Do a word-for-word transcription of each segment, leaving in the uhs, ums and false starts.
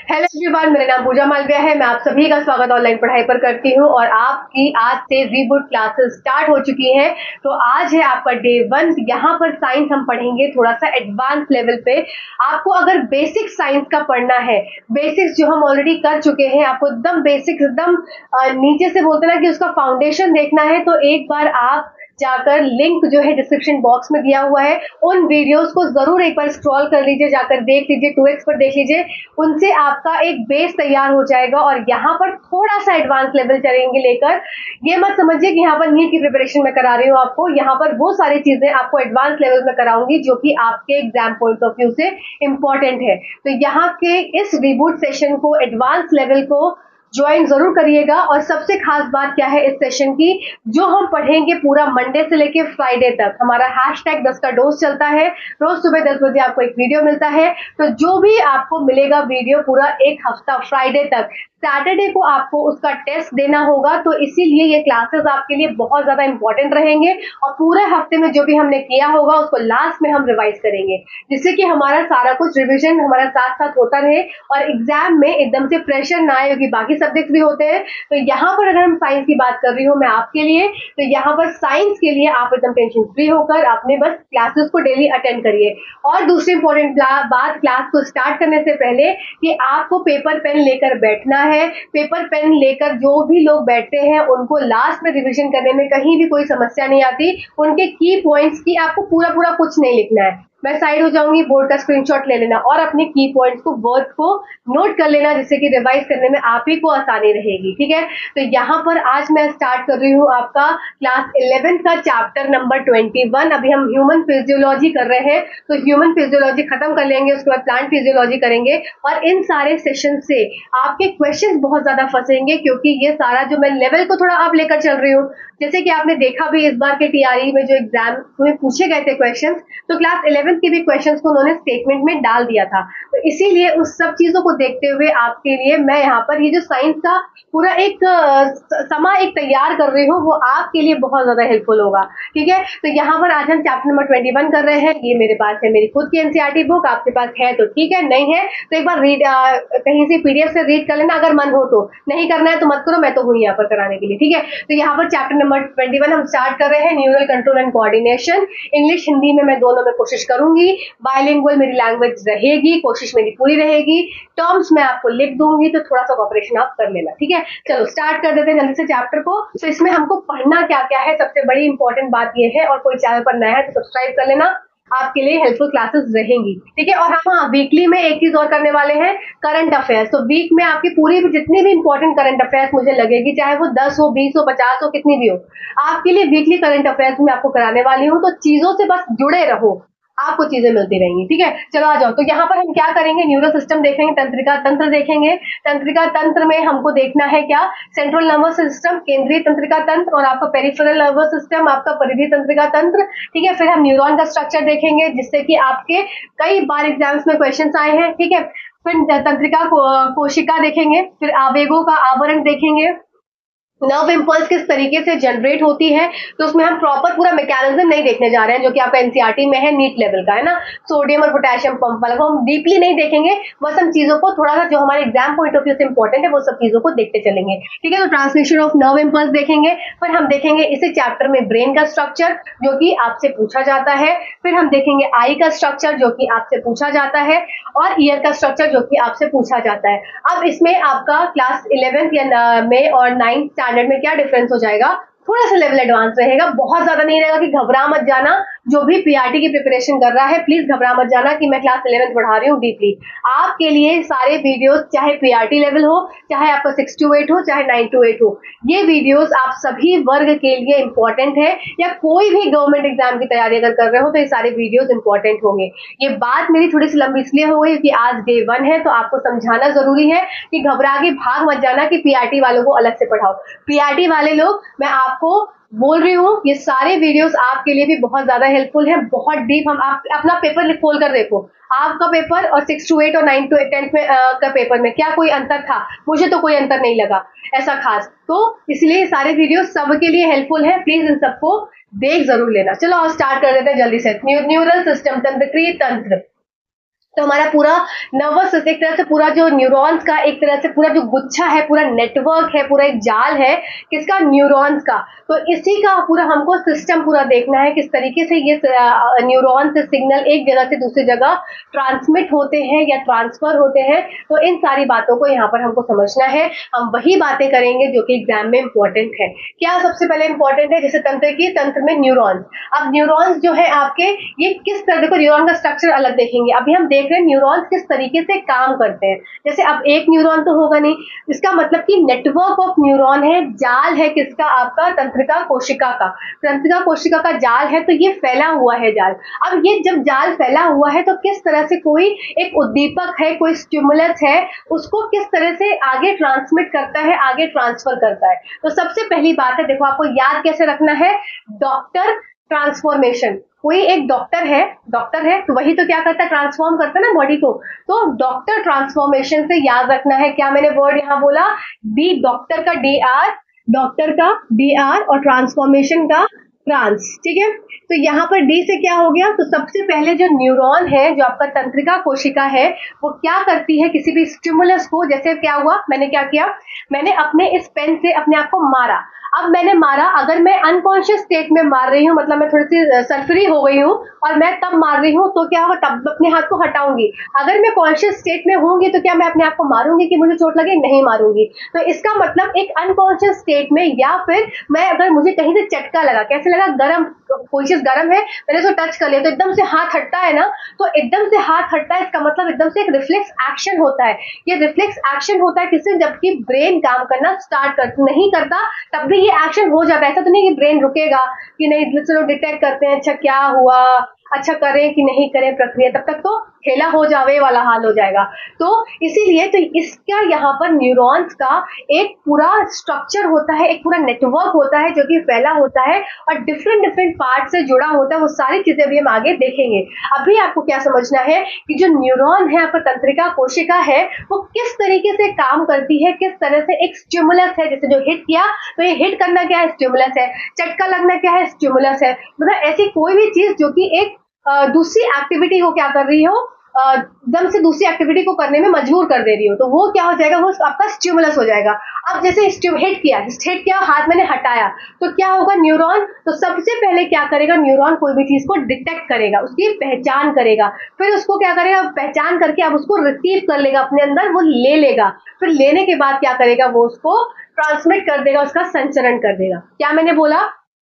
Hello everyone, मेरा नाम पूजा मालविया है। मैं आप सभी का स्वागत ऑनलाइन पढ़ाई पर करती हूँ और आपकी आज से रीबूट क्लासेस स्टार्ट हो चुकी हैं। तो आज है आपका डे वन। यहाँ पर साइंस हम पढ़ेंगे थोड़ा सा एडवांस लेवल पे। आपको अगर बेसिक साइंस का पढ़ना है, बेसिक्स जो हम ऑलरेडी कर चुके हैं, आपको एकदम बेसिक्स एकदम नीचे से बोलते ना कि उसका फाउंडेशन देखना है, तो एक बार आप जाकर लिंक जो है डिस्क्रिप्शन बॉक्स में दिया हुआ है, उन वीडियोस को जरूर एक बार स्क्रॉल कर लीजिए, जाकर देख लीजिए, टू एक्स पर देख लीजिए। उनसे आपका एक बेस तैयार हो जाएगा और यहाँ पर थोड़ा सा एडवांस लेवल चलेंगे लेकर। ये मत समझिए कि यहाँ पर नीट की प्रिपरेशन में करा रही हूँ आपको, यहाँ पर वो सारी चीजें आपको एडवांस लेवल में कराऊंगी जो कि आपके एग्जाम पॉइंट ऑफ व्यू से इंपॉर्टेंट है। तो यहाँ के इस रिबूट सेशन को, एडवांस लेवल को ज्वाइन जरूर करिएगा। और सबसे खास बात क्या है इस सेशन की, जो हम पढ़ेंगे पूरा मंडे से लेके फ्राइडे तक हमारा हैशटैग दस का डोज चलता है। रोज सुबह दस बजे आपको एक वीडियो मिलता है। तो जो भी आपको मिलेगा वीडियो पूरा एक हफ्ता फ्राइडे तक, सैटरडे को आपको उसका टेस्ट देना होगा। तो इसीलिए ये क्लासेस आपके लिए बहुत ज्यादा इंपॉर्टेंट रहेंगे और पूरे हफ्ते में जो भी हमने किया होगा उसको लास्ट में हम रिवाइज करेंगे, जिससे कि हमारा सारा कुछ रिविजन हमारा साथ साथ होता रहे और एग्जाम में एकदम से प्रेशर ना आए, क्योंकि बाकी सब्जेक्ट भी होते हैं। तो यहाँ पर अगर हम साइंस की बात कर रही हूँ मैं आपके लिए, तो यहाँ पर साइंस के लिए आप एकदम टेंशन फ्री होकर आपने बस क्लासेस को डेली अटेंड करिए। और दूसरी इंपॉर्टेंट बात क्लास को स्टार्ट करने से पहले कि आपको पेपर पेन लेकर बैठना है। पेपर पेन लेकर जो भी लोग बैठते हैं उनको लास्ट में रिवीजन करने में कहीं भी कोई समस्या नहीं आती। उनके की पॉइंट्स की आपको पूरा पूरा कुछ नहीं लिखना है, मैं साइड हो जाऊंगी, बोर्ड का स्क्रीनशॉट ले लेना और अपने की पॉइंट्स को, वर्ड्स को नोट कर लेना, जिससे कि रिवाइज करने में आप ही को आसानी रहेगी। ठीक है, तो यहाँ पर आज मैं स्टार्ट कर रही हूँ आपका क्लास इलेवेंथ का चैप्टर नंबर ट्वेंटी वन। अभी हम ह्यूमन फिजियोलॉजी कर रहे हैं, तो ह्यूमन फिजियोलॉजी खत्म कर लेंगे, उसके बाद प्लांट फिजियोलॉजी करेंगे। और इन सारे सेशन से आपके क्वेश्चन बहुत ज्यादा फंसेंगे, क्योंकि ये सारा जो मैं लेवल को थोड़ा आप लेकर चल रही हूँ, जैसे कि आपने देखा भी इस बार के टीआरई में जो एग्जाम में पूछे गए थे क्वेश्चंस, तो क्लास इलेवेंथ के भी क्वेश्चंस को उन्होंने स्टेटमेंट में डाल दिया था। तो इसीलिए उस सब चीजों को देखते हुए आपके लिए मैं यहाँ पर ये जो साइंस का पूरा एक समा एक तैयार कर रही हूँ, वो आपके लिए बहुत ज्यादा हेल्पफुल होगा। ठीक है, तो यहाँ पर आज हम चैप्टर नंबर ट्वेंटी वन कर रहे हैं। ये मेरे पास है मेरी खुद की एनसीईआरटी बुक, आपके पास है तो ठीक है, नहीं है तो एक बार रीड कहीं से पीडीएफ से रीड कर लेना, अगर मन हो तो। नहीं करना है तो मत करो, मैं तो हूँ यहाँ पर कराने के लिए। ठीक है, तो यहाँ पर चैप्टर नंबर ट्वेंटी वन हम स्टार्ट कर रहे हैं, neural control and coordination. English Hindi में मैं दोनों में कोशिश करूंगी, बायलिंगुअल मेरी लैंग्वेज रहेगी, कोशिश मेरी पूरी रहेगी। टर्म्स मैं आपको लिख दूंगी, तो थोड़ा सा कॉपरेशन आप कर लेना। ठीक है, चलो स्टार्ट कर देते हैं जल्दी से चैप्टर को। तो इसमें हमको पढ़ना क्या क्या है, सबसे बड़ी इंपॉर्टेंट बात ये है, और कोई चैनल पर नया है तो सब्सक्राइब कर लेना, आपके लिए हेल्पफुल क्लासेस रहेंगी। ठीक है, और हम हाँ वीकली में एक चीज और करने वाले हैं, करंट अफेयर्स। तो वीक में आपकी पूरी जितनी भी इंपॉर्टेंट करंट अफेयर्स मुझे लगेगी, चाहे वो दस हो, बीस हो, पचास हो, कितनी भी हो, आपके लिए वीकली करंट अफेयर्स में आपको कराने वाली हूँ। तो चीजों से बस जुड़े रहो, आपको चीजें मिलती रहेंगी। ठीक है, चलो आ जाओ। तो यहाँ पर हम क्या करेंगे, न्यूरो सिस्टम देखेंगे, तंत्रिका तंत्र देखेंगे। तंत्रिका तंत्र में हमको देखना है क्या, सेंट्रल नर्वस सिस्टम, केंद्रीय तंत्रिका तंत्र, और आपका पेरिफेरल नर्वस सिस्टम, आपका परिधीय तंत्रिका तंत्र। ठीक है, फिर हम न्यूरॉन का स्ट्रक्चर देखेंगे, जिससे कि आपके कई बार एग्जाम्स में क्वेश्चन आए हैं। ठीक है, फिर तंत्रिका कोशिका देखेंगे, फिर आवेगों का आवरण देखेंगे, नर्व इम्पल्स किस तरीके से जनरेट होती है। तो उसमें हम प्रॉपर पूरा मैकेनिज्म नहीं देखने जा रहे हैं, जो कि आपका एनसीईआरटी में है, नीट लेवल का है ना, सोडियम और पोटेशियम पंप वाला, वो हम डीपली नहीं देखेंगे, बस हम चीजों को थोड़ा सा जो हमारे एग्जाम पॉइंट ऑफ व्यू से इंपॉर्टेंट है वो सब चीजों को देखते चलेंगे। ठीक है, तो ट्रांसमिशन ऑफ नर्व इम्पल्स देखेंगे, फिर हम देखेंगे इसी चैप्टर में ब्रेन का स्ट्रक्चर, जो कि आपसे पूछा जाता है, फिर हम देखेंगे आई का स्ट्रक्चर, जो कि आपसे पूछा जाता है, और ईयर का स्ट्रक्चर, जो कि आपसे पूछा जाता है। अब इसमें आपका क्लास इलेवेंथ या में और नाइन्थ स्टैंडर्ड में क्या डिफरेंस हो जाएगा, थोड़ा सा लेवल एडवांस रहेगा, बहुत ज्यादा नहीं रहेगा। कि घबरा मत जाना, जो भी पीआरटी की प्रिपरेशन कर रहा है प्लीज घबरा मत जाना कि मैं क्लास इलेवेंथ पढ़ा रही हूँ डीपली। आपके लिए सारे वीडियोस, चाहे पीआरटी लेवल हो, चाहे आपका सिक्स टू एट हो, चाहे नाइन टू एट हो, ये वीडियोस आप सभी वर्ग के लिए इंपॉर्टेंट है, या कोई भी गवर्नमेंट एग्जाम की तैयारी अगर कर रहे हो तो ये सारे वीडियोस इंपॉर्टेंट होंगे। ये बात मेरी थोड़ी सी लंबी इसलिए हो गई कि आज डे वन है, तो आपको समझाना जरूरी है कि घबरा के भाग मत जाना कि पीआरटी वालों को अलग से पढ़ाओ। पीआरटी वाले लोग, मैं आपको बोल रही हूँ, ये सारे वीडियोस आपके लिए भी बहुत ज्यादा हेल्पफुल है, बहुत डीप। हम आप अपना पेपर खोल कर देखो, आपका पेपर और सिक्स टू एट और नाइन टू टेंथ में आ, का पेपर में क्या कोई अंतर था? मुझे तो कोई अंतर नहीं लगा ऐसा खास। तो इसलिए सारे वीडियो सबके लिए हेल्पफुल है, प्लीज इन सबको देख जरूर लेना। चलो और स्टार्ट कर देते हैं जल्दी से। न्यूरल सिस्टम, तंत्रिका तंत्र। तो हमारा पूरा नर्वस सिस्टम एक तरह से पूरा जो न्यूरॉन्स का एक तरह से पूरा जो गुच्छा है, पूरा नेटवर्क है, पूरा एक जाल है किसका, न्यूरॉन्स का। तो इसी का पूरा हमको सिस्टम पूरा देखना है, किस तरीके से ये न्यूरॉन से सिग्नल एक जगह से दूसरी जगह ट्रांसमिट होते हैं या ट्रांसफर होते हैं। तो इन सारी बातों को यहाँ पर हमको समझना है। हम वही बातें करेंगे जो कि एग्जाम में इंपॉर्टेंट है। क्या सबसे पहले इंपॉर्टेंट है, जैसे तंत्र की, तंत्र में न्यूरॉन्स। अब न्यूरॉन्स जो है आपके, ये किस तरह, देखो न्यूरॉन का स्ट्रक्चर अलग देखेंगे। अभी हम देख रहे हैं न्यूरॉन्स किस तरीके से काम करते हैं। जैसे अब एक न्यूरॉन तो होगा नहीं, इसका मतलब कि नेटवर्क ऑफ न्यूरॉन है, जाल है किसका, आपका तंत्रिका कोशिका का। तंत्रिका कोशिका का जाल है, तो ये फैला हुआ है जाल। अब ये जब जाल फैला हुआ है तो किस तरह से कोई एक उद्दीपक है, कोई स्टिमुलस है, उसको किस तरह से आगे ट्रांसमिट करता है, आगे ट्रांसफर करता है। तो सबसे पहली बात है, देखो आपको याद कैसे रखना है, डॉक्टर ट्रांसफॉर्मेशन। कोई एक डॉक्टर है, डॉक्टर है तो वही तो क्या करता है, ट्रांसफॉर्म करता है ना बॉडी को। तो डॉक्टर ट्रांसफॉर्मेशन से याद रखना है, क्या मैंने वर्ड यहाँ बोला, डी, डॉक्टर का डी आर, डॉक्टर का डी आर और ट्रांसफॉर्मेशन का ट्रांस, ठीक है। तो यहाँ पर डी से क्या हो गया, तो सबसे पहले जो न्यूरॉन है, जो आपका तंत्रिका कोशिका है, वो क्या करती है, किसी भी स्टिमुलस को, जैसे क्या हुआ, मैंने क्या किया, मैंने अपने इस पेन से अपने आप को मारा। अब मैंने मारा, अगर मैं अनकॉन्शियस स्टेट में मार रही हूँ, मतलब मैं थोड़ी सी सरफरी हो गई हूँ और मैं तब मार रही हूँ, तो क्या होगा, तब अपने हाथ को हटाऊंगी। अगर मैं कॉन्शियस स्टेट में होंगी तो क्या मैं अपने आप को मारूंगी कि मुझे चोट लगे, नहीं मारूंगी। तो इसका मतलब एक अनकॉन्शियस स्टेट में, या फिर मैं अगर मुझे कहीं से चटका लगा, कैसे लगा, गरम, कोई चीज गर्म है, मैंने उसको टच कर लिया तो एकदम से हाथ हटता है ना, तो एकदम से हाथ हटता है, इसका मतलब एकदम से एक रिफ्लेक्स एक्शन होता है। ये रिफ्लेक्स एक्शन होता है किससे, जबकि ब्रेन काम करना स्टार्ट कर नहीं करता तब भी ये एक्शन हो जाता है। ऐसा तो नहीं कि ब्रेन रुकेगा कि नहीं, चलो डिटेक्ट करते हैं, अच्छा क्या हुआ, अच्छा करें कि नहीं करें प्रक्रिया, तब तक तो खेला हो जावे वाला हाल हो जाएगा। तो इसीलिए तो इसका यहाँ पर न्यूरॉन्स का एक पूरा स्ट्रक्चर होता है, एक पूरा नेटवर्क होता है जो कि फैला होता है और डिफरेंट डिफरेंट पार्ट से जुड़ा होता है। वो सारी चीजें भी हम आगे देखेंगे। अभी आपको क्या समझना है कि जो न्यूरॉन है, आपका तंत्रिका कोशिका है, वो किस तरीके से काम करती है, किस तरह से एक स्टिमुलस है, जैसे जो हिट किया तो ये हिट करना क्या है, स्टिमुलस है, चटका लगना क्या है, स्टिमुलस है। मतलब ऐसी कोई भी चीज जो कि एक दूसरी एक्टिविटी को क्या कर रही हो, एकदम से दूसरी एक्टिविटी को करने में मजबूर कर दे रही हो, तो वो क्या हो जाएगा, वो आपका स्टिमुलस हो जाएगा। अब जैसे हिट किया, हिट किया, हाथ मैंने हटाया, तो क्या होगा, न्यूरॉन तो सबसे पहले क्या करेगा, न्यूरॉन कोई भी चीज को डिटेक्ट करेगा, उसकी पहचान करेगा, फिर उसको क्या करेगा, पहचान करके अब उसको रिसीव कर लेगा अपने अंदर, वो ले लेगा, फिर लेने के बाद क्या करेगा, वो उसको ट्रांसमिट कर देगा, उसका संचरण कर देगा। क्या मैंने बोला,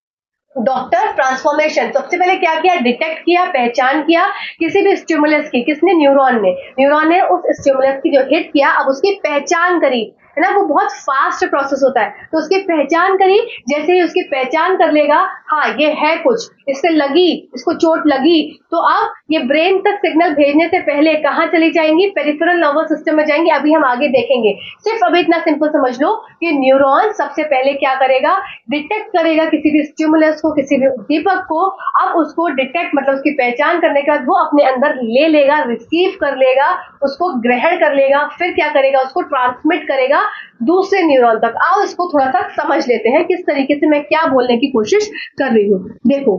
डॉक्टर ट्रांसफॉर्मेशन, सबसे पहले क्या किया, डिटेक्ट किया, पहचान किया किसी भी स्टिमुलस की, किसने, न्यूरॉन ने। न्यूरॉन ने उस स्टिमुलस की जो हिट किया, अब उसकी पहचान करी, है ना, वो बहुत फास्ट प्रोसेस होता है, तो उसकी पहचान करी। जैसे ही उसकी पहचान कर लेगा, हाँ ये है कुछ, इससे लगी, इसको चोट लगी, तो अब ये ब्रेन तक सिग्नल भेजने से पहले कहाँ चली जाएंगी, पेरिफेरल नर्वस सिस्टम में जाएंगी। अभी हम आगे देखेंगे। सिर्फ अभी इतना सिंपल समझ लो कि न्यूरॉन सबसे पहले क्या करेगा, डिटेक्ट करेगा किसी भी स्टिमुलस को, किसी भी उद्दीपक को। अब उसको डिटेक्ट मतलब उसकी पहचान करने के बाद वो अपने अंदर ले लेगा, रिसीव कर लेगा, उसको ग्रहण कर लेगा, फिर क्या करेगा, उसको ट्रांसमिट करेगा दूसरे न्यूरॉन तक। आओ इसको थोड़ा सा समझ लेते हैं, किस तरीके से मैं क्या बोलने की कोशिश कर रही हूँ। देखो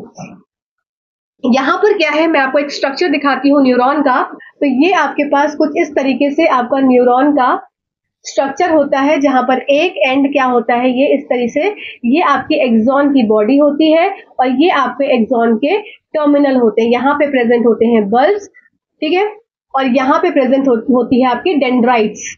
यहाँ पर क्या है, मैं आपको एक स्ट्रक्चर दिखाती हूँ न्यूरॉन का। तो ये आपके पास कुछ इस तरीके से आपका न्यूरॉन का स्ट्रक्चर होता है, जहां पर एक एंड क्या होता है, ये इस तरीके से, ये आपके एक्सॉन की बॉडी होती है और ये आपके एक्सॉन के टर्मिनल होते हैं। यहाँ पे प्रेजेंट होते हैं बल्ब्स, ठीक है, और यहाँ पे प्रेजेंट हो, होती है आपकी डेंड्राइट्स,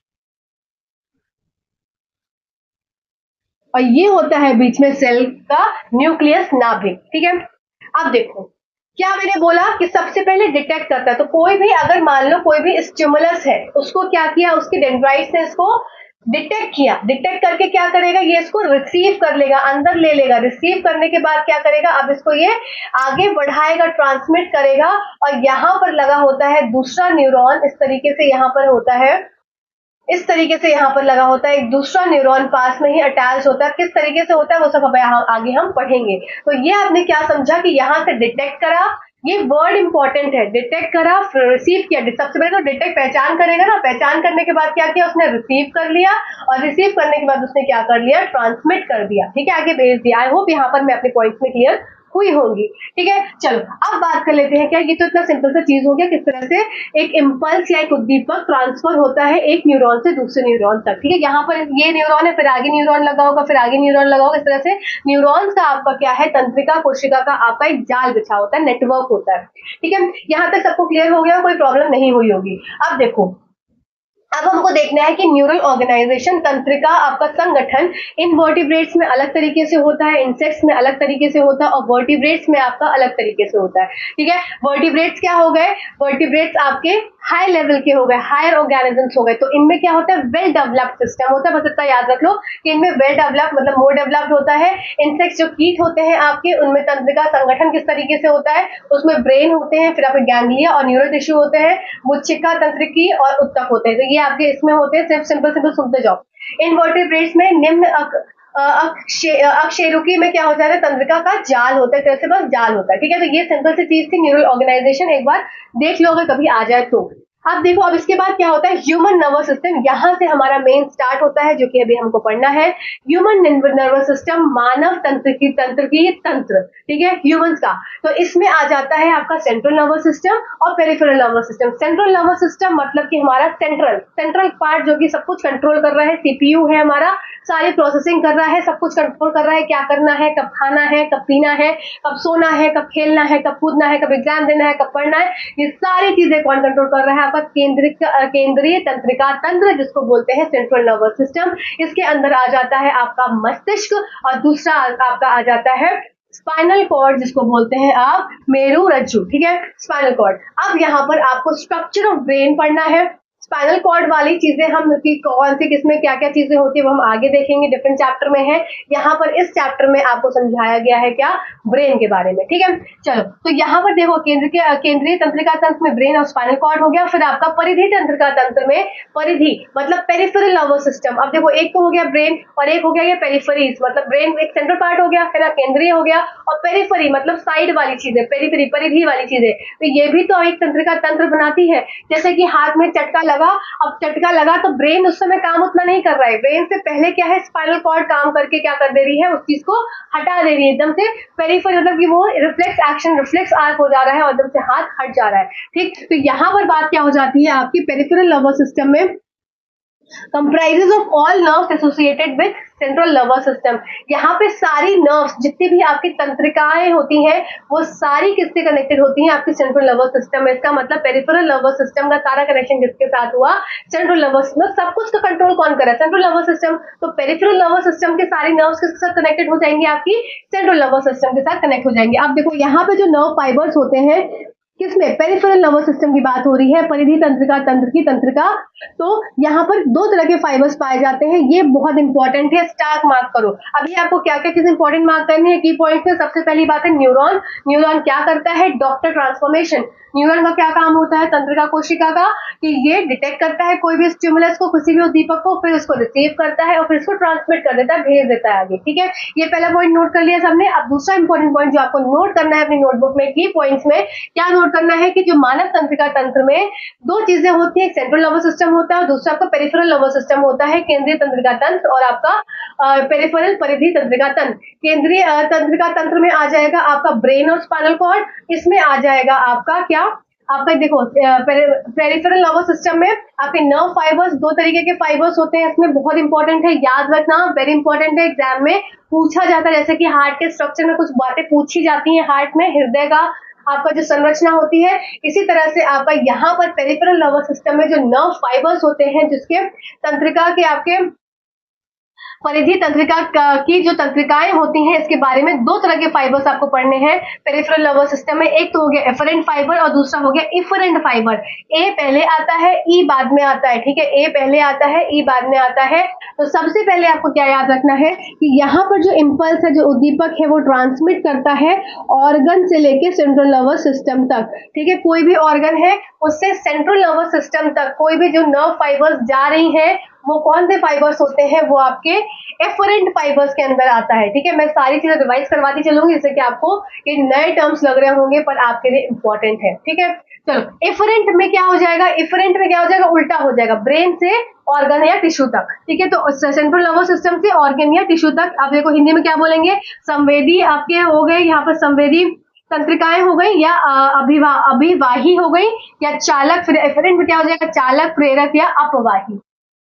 और ये होता है बीच में सेल का न्यूक्लियस नाभिक, ठीक है। अब देखो क्या मैंने बोला कि सबसे पहले डिटेक्ट करता है, तो कोई भी अगर मान लो कोई भी स्टिमुलस है, उसको क्या किया, उसकी डेंड्राइट्स ने इसको डिटेक्ट किया, डिटेक्ट करके क्या करेगा, ये इसको रिसीव कर लेगा, अंदर ले लेगा, रिसीव करने के बाद क्या करेगा, अब इसको ये आगे बढ़ाएगा, ट्रांसमिट करेगा, और यहाँ पर लगा होता है दूसरा न्यूरॉन, इस तरीके से यहाँ पर होता है, इस तरीके से यहाँ पर लगा होता है एक दूसरा न्यूरॉन, पास में ही अटैच होता है। किस तरीके से होता है वो सब अब आगे हम पढ़ेंगे। तो ये आपने क्या समझा कि यहाँ से डिटेक्ट करा, ये वर्ड इंपॉर्टेंट है, डिटेक्ट करा, रिसीव किया। सबसे पहले तो डिटेक्ट पहचान करेगा ना, पहचान करने के बाद क्या किया, उसने रिसीव कर लिया, और रिसीव करने के बाद उसने क्या कर लिया, ट्रांसमिट कर दिया, ठीक है, आगे भेज दिया। आई होप यहाँ पर मैं अपने पॉइंट्स में क्लियर हुई होंगी। ठीक है, चलो अब बात कर लेते हैं क्या, ये तो इतना सिंपल सा चीज हो गया किस तरह से एक इम्पल्स या एक उद्दीपक ट्रांसफर होता है एक न्यूरॉन से दूसरे न्यूरॉन तक। ठीक है, यहाँ पर ये न्यूरॉन है, फिर आगे न्यूरॉन लगा होगा, फिर आगे न्यूरॉन लगा होगा, इस तरह से न्यूरॉन्स का आपका क्या है, तंत्रिका कोशिका का आपका एक जाल बिछा होता है, नेटवर्क होता है। ठीक है, यहाँ तक सबको क्लियर हो गया, कोई प्रॉब्लम नहीं हुई होगी। अब देखो, अब हमको देखना है कि न्यूरल ऑर्गेनाइजेशन, तंत्रिका आपका संगठन इन वर्टिब्रेट्स में अलग तरीके से होता है, इंसेक्ट्स में अलग तरीके से होता है और वर्टिब्रेट्स में आपका अलग तरीके से होता है। ठीक है, वर्टिब्रेट्स क्या हो गए, वर्टिब्रेट्स आपके हाई लेवल के हो गए, हायर ऑर्गेनिजम्स हो गए, तो इनमें क्या होता है, वेल डेवलप्ड सिस्टम होता है। बस इतना याद रख लो कि इनमें वेल डेवलप्ड मतलब मोर डेवलप्ड होता है। इंसेक्ट्स जो कीट होते हैं आपके, उनमें तंत्रिका संगठन किस तरीके से होता है, उसमें ब्रेन होते हैं, फिर आपके गैंग्लिया और न्यूरो टिश्यू होते हैं, मुच्छिका तंत्रिकी और उत्तक होते हैं। तो ये आपके इसमें होते हैं, सिर्फ सिंपल सिंपल सुनते जाओ। इनवर्टिब्रेट्स में निम्न अक, अकशेरुकी में क्या होता है, तंत्रिका का जाल होता है, तरह से बस जाल होता है। ठीक है, तो ये सिंपल सी चीज थी न्यूरल ऑर्गेनाइजेशन, एक बार देख लो अगर कभी आ जाए तो। अब देखो, अब इसके बाद क्या होता है, ह्यूमन नर्वस सिस्टम, यहां से हमारा मेन स्टार्ट होता है, जो कि अभी हमको पढ़ना है। ह्यूमन नर्वस सिस्टम, मानव तंत्र की तंत्र की तंत्र, ठीक है, ह्यूमंस का। तो इसमें आ जाता है आपका सेंट्रल नर्वस सिस्टम और peripheral nervous system. Central nervous system मतलब कि हमारा सेंट्रल सेंट्रल पार्ट जो कि सब कुछ कंट्रोल कर रहा है, सीपीयू है हमारा, सारी प्रोसेसिंग कर रहा है, सब कुछ कंट्रोल कर रहा है, क्या करना है, कब खाना है, कब पीना है, कब सोना है, कब खेलना है, कब कूदना है, कब एग्जाम देना है, कब पढ़ना है, ये सारी चीजें कौन कंट्रोल कर रहा है, आपका केंद्रिक केंद्रीय तंत्रिका तंत्र, जिसको बोलते हैं सेंट्रल नर्वस सिस्टम। इसके अंदर आ जाता है आपका मस्तिष्क और दूसरा आपका आ जाता है स्पाइनल कॉर्ड, जिसको बोलते हैं आप मेरु रज्जु। ठीक है, स्पाइनल कॉर्ड। अब यहाँ पर आपको स्ट्रक्चर ऑफ ब्रेन पढ़ना है। स्पाइनल कॉर्ड वाली चीजें हम कि कौन सी किसमें क्या क्या चीजें होती है वो हम आगे देखेंगे, डिफरेंट चैप्टर में है। यहाँ पर इस चैप्टर में आपको समझाया गया है क्या, ब्रेन के बारे में। ठीक है, चलो तो यहाँ पर देखो, केंद्र के केंद्रीय तंत्रिका तंत्र में ब्रेन और स्पाइनल कॉर्ड हो गया। फिर आपका परिधि तंत्रिका तंत्र में, परिधि मतलब पेरिफेरल नर्वस सिस्टम। अब देखो, एक तो हो गया ब्रेन और एक हो गया ये पेरिफेरीज, मतलब ब्रेन एक सेंट्रल पार्ट हो गया, है ना, केंद्रीय हो गया, और पेरिफेरी मतलब साइड वाली चीजें, पेरिफेरी परिधि वाली चीजें, तो ये भी तो एक तंत्रिका तंत्र बनाती है। जैसे कि हाथ में चटका लगा, अब चटका लगा तो ब्रेन उस समय काम उतना नहीं कर रहा है, ब्रेन से पहले क्या है, स्पाइनल कॉर्ड काम करके क्या कर दे रही है, उस चीज को हटा दे रही है एकदम से। पेरिफेरी मतलब कि वो रिफ्लेक्स एक्शन, रिफ्लेक्स आर्क हो जा रहा है और एकदम से हाथ हट जा रहा है। ठीक, तो यहाँ पर बात क्या हो जाती है आपकी पेरिफेरल नर्वस सिस्टम में, comprises of all nerves associated with central nervous system। यहाँ पे सारी नर्व्स, जितनी भी आपकी तंत्रिकाएं होती हैं, वो सारी किससे कनेक्टेड होती हैं, आपकी सेंट्रल नर्वस सिस्टम में। इसका मतलब पेरिफेरल नर्वस सिस्टम का सारा कनेक्शन किसके साथ हुआ, सेंट्रल नर्वस सिस्टम। सब कुछ का कंट्रोल कौन कर रहा है, सेंट्रल नर्वस सिस्टम। तो पेरिफेरल नर्वस सिस्टम के सारे नर्व्स किसके साथ कनेक्टेड हो जाएंगे, आपकी सेंट्रल नर्वस सिस्टम के साथ कनेक्ट हो जाएंगे। अब देखो, यहाँ पे जो नर्व फाइबर्स होते हैं, किसमें, पेरिफेरल नर्वस सिस्टम की बात हो रही है, परिधि तंत्रिका तंत्र की तंत्रिका। तो यहाँ पर दो तरह के फाइबर्स पाए जाते हैं, ये बहुत इंपॉर्टेंट है, स्टार्क मार्क करो। अभी आपको क्या क्या चीज इंपॉर्टेंट मार्क करनी है, की पॉइंट में सबसे पहली बात है न्यूरॉन। न्यूरॉन क्या करता है, डॉक्टर ट्रांसफॉर्मेशन। न्यूरॉन का क्या काम होता है, तंत्रिका कोशिका का, कि ये डिटेक्ट करता है कोई भी स्टिमुलस को, किसी भी उद्दीपक को, फिर उसको रिसीव करता है और फिर उसको ट्रांसमिट कर देता है, भेज देता है आगे। ठीक है, ये पहला पॉइंट नोट कर लिया सबने। अब दूसरा इंपॉर्टेंट पॉइंट जो आपको नोट करना है अपनी नोटबुक में, की पॉइंट्स में क्या नोट करना है, कि जो मानव तंत्रिका तंत्र में दो चीजें होती है, एक सेंट्रल नर्वस सिस्टम होता है और दूसरा आपका पेरिफेरल नर्वस सिस्टम होता है, केंद्रीय तंत्रिका तंत्र और आपका पेरिफेरल परिधि तंत्रिका तंत्र। केंद्रीय तंत्रिका तंत्र में आ जाएगा आपका ब्रेन और स्पाइनल कॉर्ड, इसमें आ जाएगा आपका क्या, आपका देखो पेरिफेरल नर्वस सिस्टम में आपके नर्व फाइबर्स, दो तरीके के फाइबर्स होते हैं, इसमें बहुत इंपॉर्टेंट है, याद रखना, वेरी इंपॉर्टेंट है, एग्जाम में पूछा जाता है। जैसे कि हार्ट के स्ट्रक्चर में कुछ बातें पूछी जाती हैं, हार्ट में हृदय का आपका जो संरचना होती है, इसी तरह से आपका यहाँ पर पेरिफेरल नर्वस सिस्टम में जो नर्व फाइबर्स होते हैं, जिसके तंत्रिका के आपके परिधि तंत्रिका की जो तंत्रिकाएं होती हैं, इसके बारे में दो तरह के फाइबर्स आपको पढ़ने हैं पेरिफेरल नर्वस सिस्टम में। एक तो हो गया एफरेंट फाइबर और दूसरा हो गया इफरेंट फाइबर। ए पहले आता है, ई बाद में आता है। ठीक है, ए पहले आता है, ई बाद में आता है। तो सबसे पहले आपको क्या याद रखना है कि यहाँ पर जो इम्पल्स है, जो उद्दीपक है, वो ट्रांसमिट करता है ऑर्गन से लेके सेंट्रल नर्वस सिस्टम तक। ठीक है, कोई भी ऑर्गन है उससे सेंट्रल नर्वस सिस्टम तक कोई भी जो नर्व फाइबर्स जा रही हैं, वो कौन से फाइबर्स होते हैं, वो आपके एफरेंट फाइबर्स के अंदर आता है। ठीक है, मैं सारी चीजें रिवाइज करवाती चलूंगी, जैसे कि आपको ये नए टर्म्स लग रहे होंगे पर आपके लिए इंपॉर्टेंट है। ठीक है, चलो इफरेंट में क्या हो जाएगा, इफरेंट में क्या हो जाएगा, उल्टा हो जाएगा, ब्रेन से ऑर्गन या टिश्यू तक, ठीक है। तो सेंट्रल नर्वस सिस्टम से ऑर्गन या टिश्यू तक, आप देखो हिंदी में क्या बोलेंगे, संवेदी आपके हो गए, यहाँ पर संवेदी तंत्रिकाएं हो गई, या अभिवा अभिवाही हो गई, या चालक, फिर एफरेंट में क्या हो जाएगा, चालक, प्रेरक या अपवाही,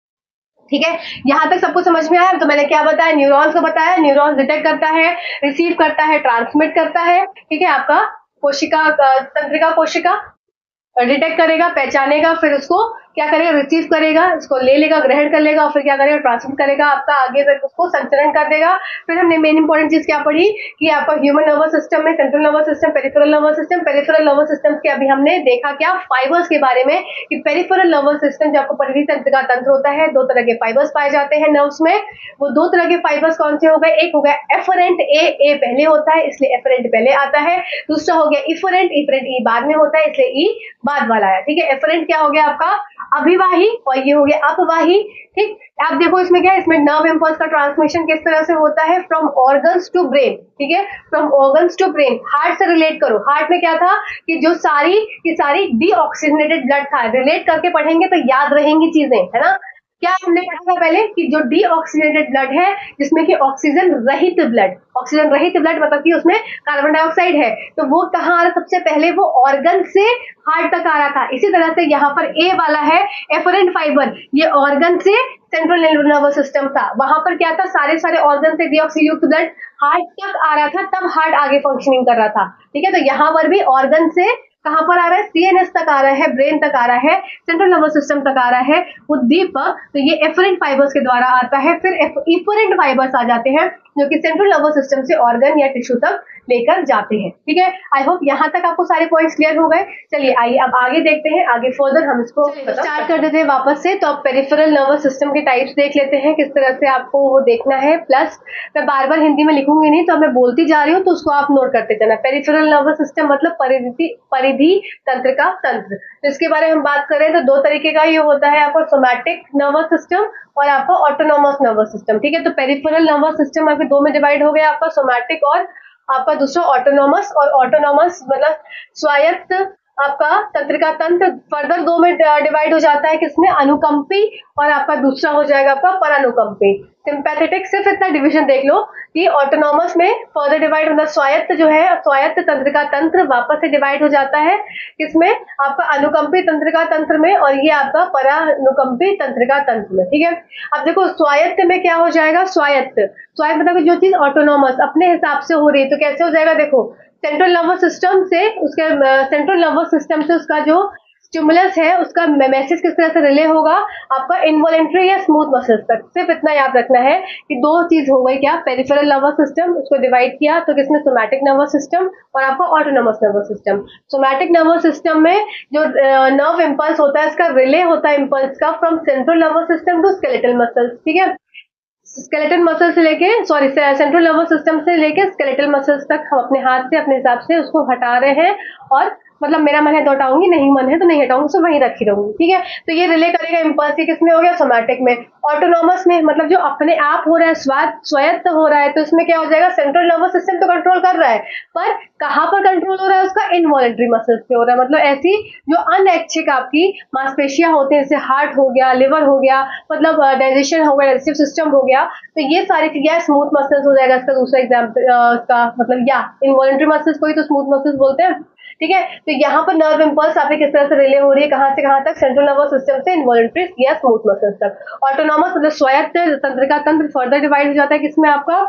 ठीक है। यहां तक सबको समझ में आया। तो मैंने क्या बताया, न्यूरॉन्स को बताया, न्यूरॉन्स डिटेक्ट करता है, रिसीव करता है, ट्रांसमिट करता है, ठीक है। आपका कोशिका तंत्रिका कोशिका डिटेक्ट करेगा, पहचानेगा, फिर उसको क्या करेगा, रिसीव करेगा, इसको ले लेगा, ग्रहण कर लेगा, और फिर क्या करेगा, ट्रांसमिट करेगा, आपका आगे तक उसको संचरण कर देगा। फिर हमने मेन इंपॉर्टेंट चीज क्या पढ़ी कि आपका ह्यूमन नर्वस सिस्टम में central nervous system, peripheral nervous system, peripheral nervous system के अभी हमने देखा क्या, फाइबर्स के बारे में, कि पेरिफेरल नर्वस सिस्टम जो आपको परिधि तंत्रिका तंत्र होता है, दो तरह के फाइबर्स पाए जाते हैं नर्व्स में। वो दो तरह के फाइबर्स कौन से हो गए, एक हो गया एफरेंट, ए ए पहले होता है इसलिए एफरेंट पहले आता है, दूसरा हो गया इफरेंट, इफरेंट ई बाद में होता है इसलिए ई बाद वाला है, ठीक है। एफरेंट क्या हो गया आपका, अभिवाही, और ये हो गया अपवाही, ठीक। आप देखो इसमें क्या है, इसमें नर्व इम्पल्स का ट्रांसमिशन किस तरह से होता है, फ्रॉम ऑर्गन्स टू ब्रेन, ठीक है, from organs to brain. Heart से रिलेट करो, हार्ट में क्या था कि जो सारी की सारी डीऑक्सीजनेटेड ब्लड था, रिलेट करके पढ़ेंगे तो याद रहेंगी चीजें, है ना। क्या हमने पढ़ा था पहले कि जो डीऑक्सीजनेटेड ब्लड है, जिसमें कि ऑक्सीजन रहित ब्लड, ऑक्सीजन रहित ब्लड मतलब कि उसमें कार्बन डाइऑक्साइड है, तो वो कहाँ आ रहा, सबसे पहले वो ऑर्गन से हार्ट तक आ रहा था। इसी तरह से यहाँ पर ए वाला है एफरेंट फाइबर, ये ऑर्गन से सेंट्रल नर्वस सिस्टम था, वहां पर क्या था, सारे सारे ऑर्गन से डीऑक्सीयुक्त ब्लड हार्ट तक आ रहा था, तब हार्ट आगे फंक्शनिंग कर रहा था, ठीक है। तो यहाँ पर भी ऑर्गन से कहां पर आ रहा है, सीएनएस तक आ रहा है, ब्रेन तक आ रहा है, सेंट्रल नर्वस सिस्टम तक आ रहा है उद्दीपक, तो ये एफरेंट फाइबर्स के द्वारा आता है। फिर इफरेंट फाइबर्स आ जाते हैं जो कि सेंट्रल नर्वस सिस्टम से ऑर्गन या टिश्यू तक लेकर जाते हैं, ठीक है। आई होप यहाँ तक आपको सारे पॉइंट्स क्लियर हो गए। चलिए आइए अब आगे देखते हैं, आगे फर्दर हम इसको स्टार्ट कर देते हैं वापस से। तो अब पेरिफेरल नर्वस सिस्टम के टाइप्स देख लेते हैं, किस तरह से आपको वो देखना है। प्लस मैं बार बार हिंदी में लिखूंगी नहीं, तो मैं बोलती जा रही हूँ, तो उसको आप नोट करते जाना। पेरिफेरल नर्वस सिस्टम मतलब परिधि परिधि तंत्रिका तंत्र। तो इसके बारे में हम बात करें तो दो तरीके का ये होता है, आपका सोमैटिक नर्वस सिस्टम और आपका ऑटोनोमस नर्वस सिस्टम, ठीक है। तो पेरिफेरल नर्वस सिस्टम आपके दो में डिवाइड हो गया, आपका सोमैटिक और आपका दूसरा ऑटोनोमस। और ऑटोनोमस मतलब स्वायत्त आपका तंत्रिका तंत्र फर्दर दो में डिवाइड हो जाता है, किसमें, अनुकंपी, और आपका दूसरा हो जाएगा आपका परानुकंपी। सिंपैथेटिक, सिर्फ इतना डिवीजन देख लो कि ऑटोनोमस में फर्दर डिवाइड होना, स्वायत्त जो है, स्वायत्त तंत्रिका तंत्र वापस से डिवाइड हो जाता है किसमें, आपका अनुकंपी तंत्रिका तंत्र में, और ये आपका परानुकंपी तंत्रिका तंत्र में, ठीक है। अब देखो स्वायत्त में क्या हो जाएगा, स्वायत्त स्वायत्त मतलब जो चीज ऑटोनोमस अपने हिसाब से हो रही है, तो कैसे हो जाएगा, देखो सेंट्रल नर्वस सिस्टम से उसके सेंट्रल नर्वस सिस्टम से उसका जो स्टिमुलस है, उसका मैसेज किस तरह से रिले होगा, आपका इनवॉलेंट्री या स्मूथ मसल्स तक। सिर्फ इतना याद रखना है कि दो चीज हो गई, क्या, पेरिफेरल नर्वस सिस्टम, उसको डिवाइड किया तो किसमें, सोमैटिक नर्वस सिस्टम और आपका autonomous nervous system. Somatic nervous system में जो नर्व इम्पल्स होता है, इसका रिले होता है इम्पल्स का from central nervous system to skeletal muscles, ठीक है। स्केलेटल मसल से लेके सॉरी सेंट्रल नर्वस सिस्टम से लेके स्केलेटल मसल्स तक हम अपने हाथ से अपने हिसाब से उसको हटा रहे हैं, और मतलब मेरा मन है तो हटाऊंगी, नहीं मन है तो नहीं हटाऊंगी, तो वहीं रखी रहूंगी, ठीक है। तो ये रिले करेगा इम्पल्स, ये किसमें हो गया, सोमैटिक में। ऑटोनोमस में मतलब जो अपने आप हो रहा है, स्वायत्त स्वायत्त हो रहा है, तो इसमें क्या हो जाएगा, सेंट्रल नर्वस सिस्टम तो कंट्रोल कर रहा है, पर कहाँ पर कंट्रोल हो रहा है, उसका इनवॉलेंट्री मसल्स पे हो रहा है। मतलब ऐसी जो अनैच्छिक आपकी मांसपेशियां होती हैं, जैसे हार्ट हो गया, लिवर हो गया, मतलब डाइजेशन हो गया, डाइजेस्टिव सिस्टम हो गया, तो ये सारी चीजें स्मूथ मसल्स हो जाएगा इसका दूसरा एग्जाम्पल का मतलब, या इनवॉलेंट्री मसल्स को ही तो स्मूथ मसल्स बोलते हैं, ठीक है। तो यहाँ पर नर्व इम्पल्स आपकी किस तरह से रिले हो रही है, कहां से कहां तक, सेंट्रल नर्वस सिस्टम से इनवॉलेंट्री या स्मूथ मसल्स तक। ऑटोनोमस मतलब स्वायत्त तंत्रिका तंत्र फर्दर डिवाइड हो जाता है किसमें, आपका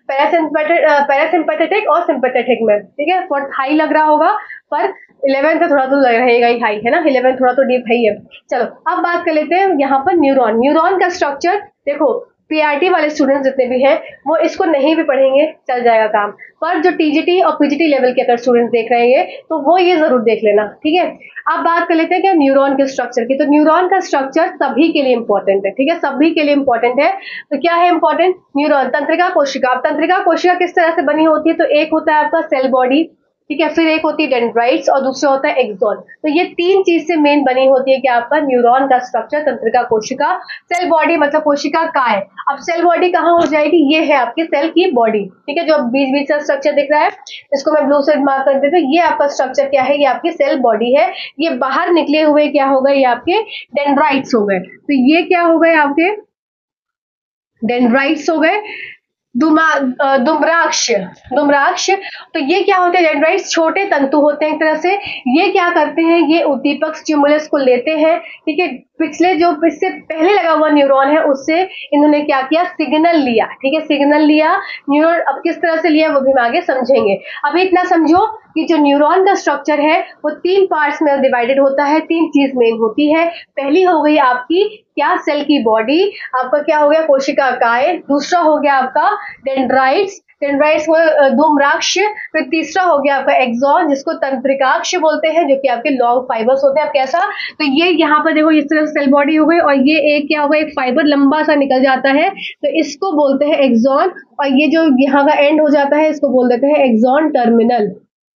पैरासिम्पैथेटिक और सिंपैथेटिक में, ठीक है। फोर्थ हाई लग रहा होगा, पर इलेवेंथ थोड़ा तो रहेगा ही हाई, है ना, इलेवेंथ थोड़ा तो डीप है ही है। चलो अब बात कर लेते हैं यहाँ पर न्यूरॉन। न्यूरॉन का स्ट्रक्चर देखो, पीआरटी वाले स्टूडेंट्स जितने भी हैं वो इसको नहीं भी पढ़ेंगे चल जाएगा काम, पर जो टीजीटी और पीजीटी लेवल के अगर स्टूडेंट्स देख रहे हैं तो वो ये जरूर देख लेना, ठीक है। अब बात कर लेते हैं क्या, न्यूरॉन के स्ट्रक्चर की। तो न्यूरॉन का स्ट्रक्चर सभी के लिए इंपॉर्टेंट है, ठीक है, सभी के लिए इंपॉर्टेंट है। तो क्या है इंपॉर्टेंट, न्यूरॉन तंत्रिका कोशिका। अब तंत्रिका कोशिका किस तरह से बनी होती है, तो एक होता है आपका सेल बॉडी, ठीक है। फिर एक होती है डेंड्राइट्स और दूसरा होता है एक्सॉन। तो ये तीन चीज से मेन बनी होती है कि आपका न्यूरॉन का स्ट्रक्चर, तंत्रिका कोशिका, सेल बॉडी मतलब कोशिका काय। अब सेल बॉडी कहाँ हो जाएगी, ये है आपकी सेल की बॉडी, ठीक है। जो बीच बीच से स्ट्रक्चर दिख रहा है इसको मैं ब्लू से मार्क कर देती हूँ। ये आपका स्ट्रक्चर क्या है, ये आपकी सेल बॉडी है। ये बाहर निकले हुए क्या हो गए, ये आपके डेंड्राइट्स हो गए। तो ये क्या हो गए आपके डेंड्राइट्स हो गए। दुम्राक्ष दुम्राक्ष तो ये क्या होते हैं, डेंड्राइट्स छोटे तंतु होते हैं एक तरह से। ये क्या करते हैं, ये उद्दीपक स्टिमुलस को लेते हैं, ठीक है। पिछले जो इससे पहले लगा हुआ न्यूरॉन है उससे इन्होंने क्या किया, सिग्नल लिया, ठीक है। सिग्नल लिया न्यूरॉन, अब किस तरह से लिया वो भी हम आगे समझेंगे। अभी इतना समझो कि जो न्यूरॉन का स्ट्रक्चर है वो तीन पार्ट्स में डिवाइडेड होता है। तीन चीज मेन होती है। पहली हो गई आपकी क्या, सेल की बॉडी, आपका क्या हो गया कोशिका काय। दूसरा हो गया आपका डेंड्राइट्स, डेंड्राइट्स को दुम्राक्ष। फिर तीसरा हो गया आपका एक्सॉन जिसको तंत्रिकाक्ष बोलते हैं, जो कि आपके लॉन्ग फाइबर्स होते हैं। अब कैसा, तो ये यहाँ पर देखो इस तरह सेल बॉडी हो गई और ये एक क्या होगा, एक फाइबर लंबा सा निकल जाता है तो इसको बोलते हैं एक्सॉन। और ये जो यहाँ का एंड हो जाता है इसको बोल देते हैं एक्सॉन टर्मिनल,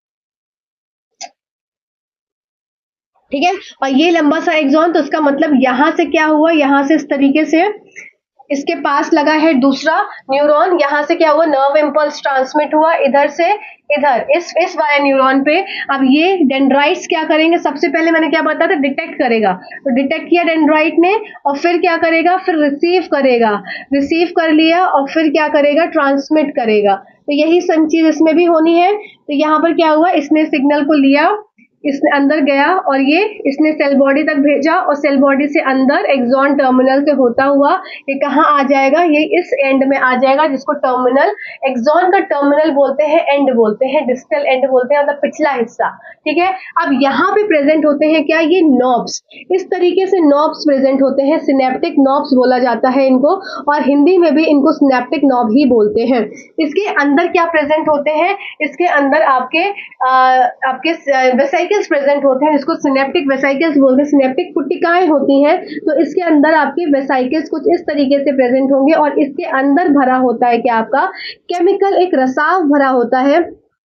ठीक है। और ये लंबा सा एक्सॉन, तो इसका मतलब यहां से क्या हुआ, यहां से इस तरीके से इसके पास लगा है दूसरा न्यूरॉन, यहां से क्या हुआ, नर्व इम्पल्स ट्रांसमिट हुआ इधर से इधर इस इस वाले न्यूरॉन पे। अब ये डेंड्राइट्स क्या करेंगे, सबसे पहले मैंने क्या बताया था, डिटेक्ट करेगा। तो डिटेक्ट किया डेंड्राइट ने और फिर क्या करेगा, फिर रिसीव करेगा, रिसीव कर लिया और फिर क्या करेगा, ट्रांसमिट करेगा। तो यही सब चीज इसमें भी होनी है। तो यहाँ पर क्या हुआ, इसने सिग्नल को लिया, इसने अंदर गया और ये इसने सेल बॉडी तक भेजा और सेल बॉडी से अंदर एक्सॉन टर्मिनल से होता हुआ ये कहाँ आ जाएगा, ये इस एंड में आ जाएगा जिसको टर्मिनल, एक्सॉन का टर्मिनल बोलते हैं, एंड बोलते हैं, डिस्टल एंड बोलते हैं, मतलब पिछला हिस्सा, ठीक है। अब यहाँ पे प्रेजेंट होते हैं क्या, ये नॉब्स, इस तरीके से नॉब्स प्रेजेंट होते हैं, सिनेप्टिक नॉब्स बोला जाता है इनको, और हिंदी में भी इनको सिनेप्टिक नॉब ही बोलते हैं। इसके अंदर क्या प्रेजेंट होते हैं, इसके अंदर आपके आ, आपके वेसाइकल्स प्रेजेंट होते हैं जिसको सिनेप्टिक वेसाइकल्स बोलते हैं, सिनेप्टिक पुट्टिकाएं होती हैं। तो इसके अंदर आपके वेसाइकल्स कुछ इस तरीके से प्रेजेंट होंगे और इसके अंदर भरा होता है क्या, आपका केमिकल, एक रसाव भरा होता है।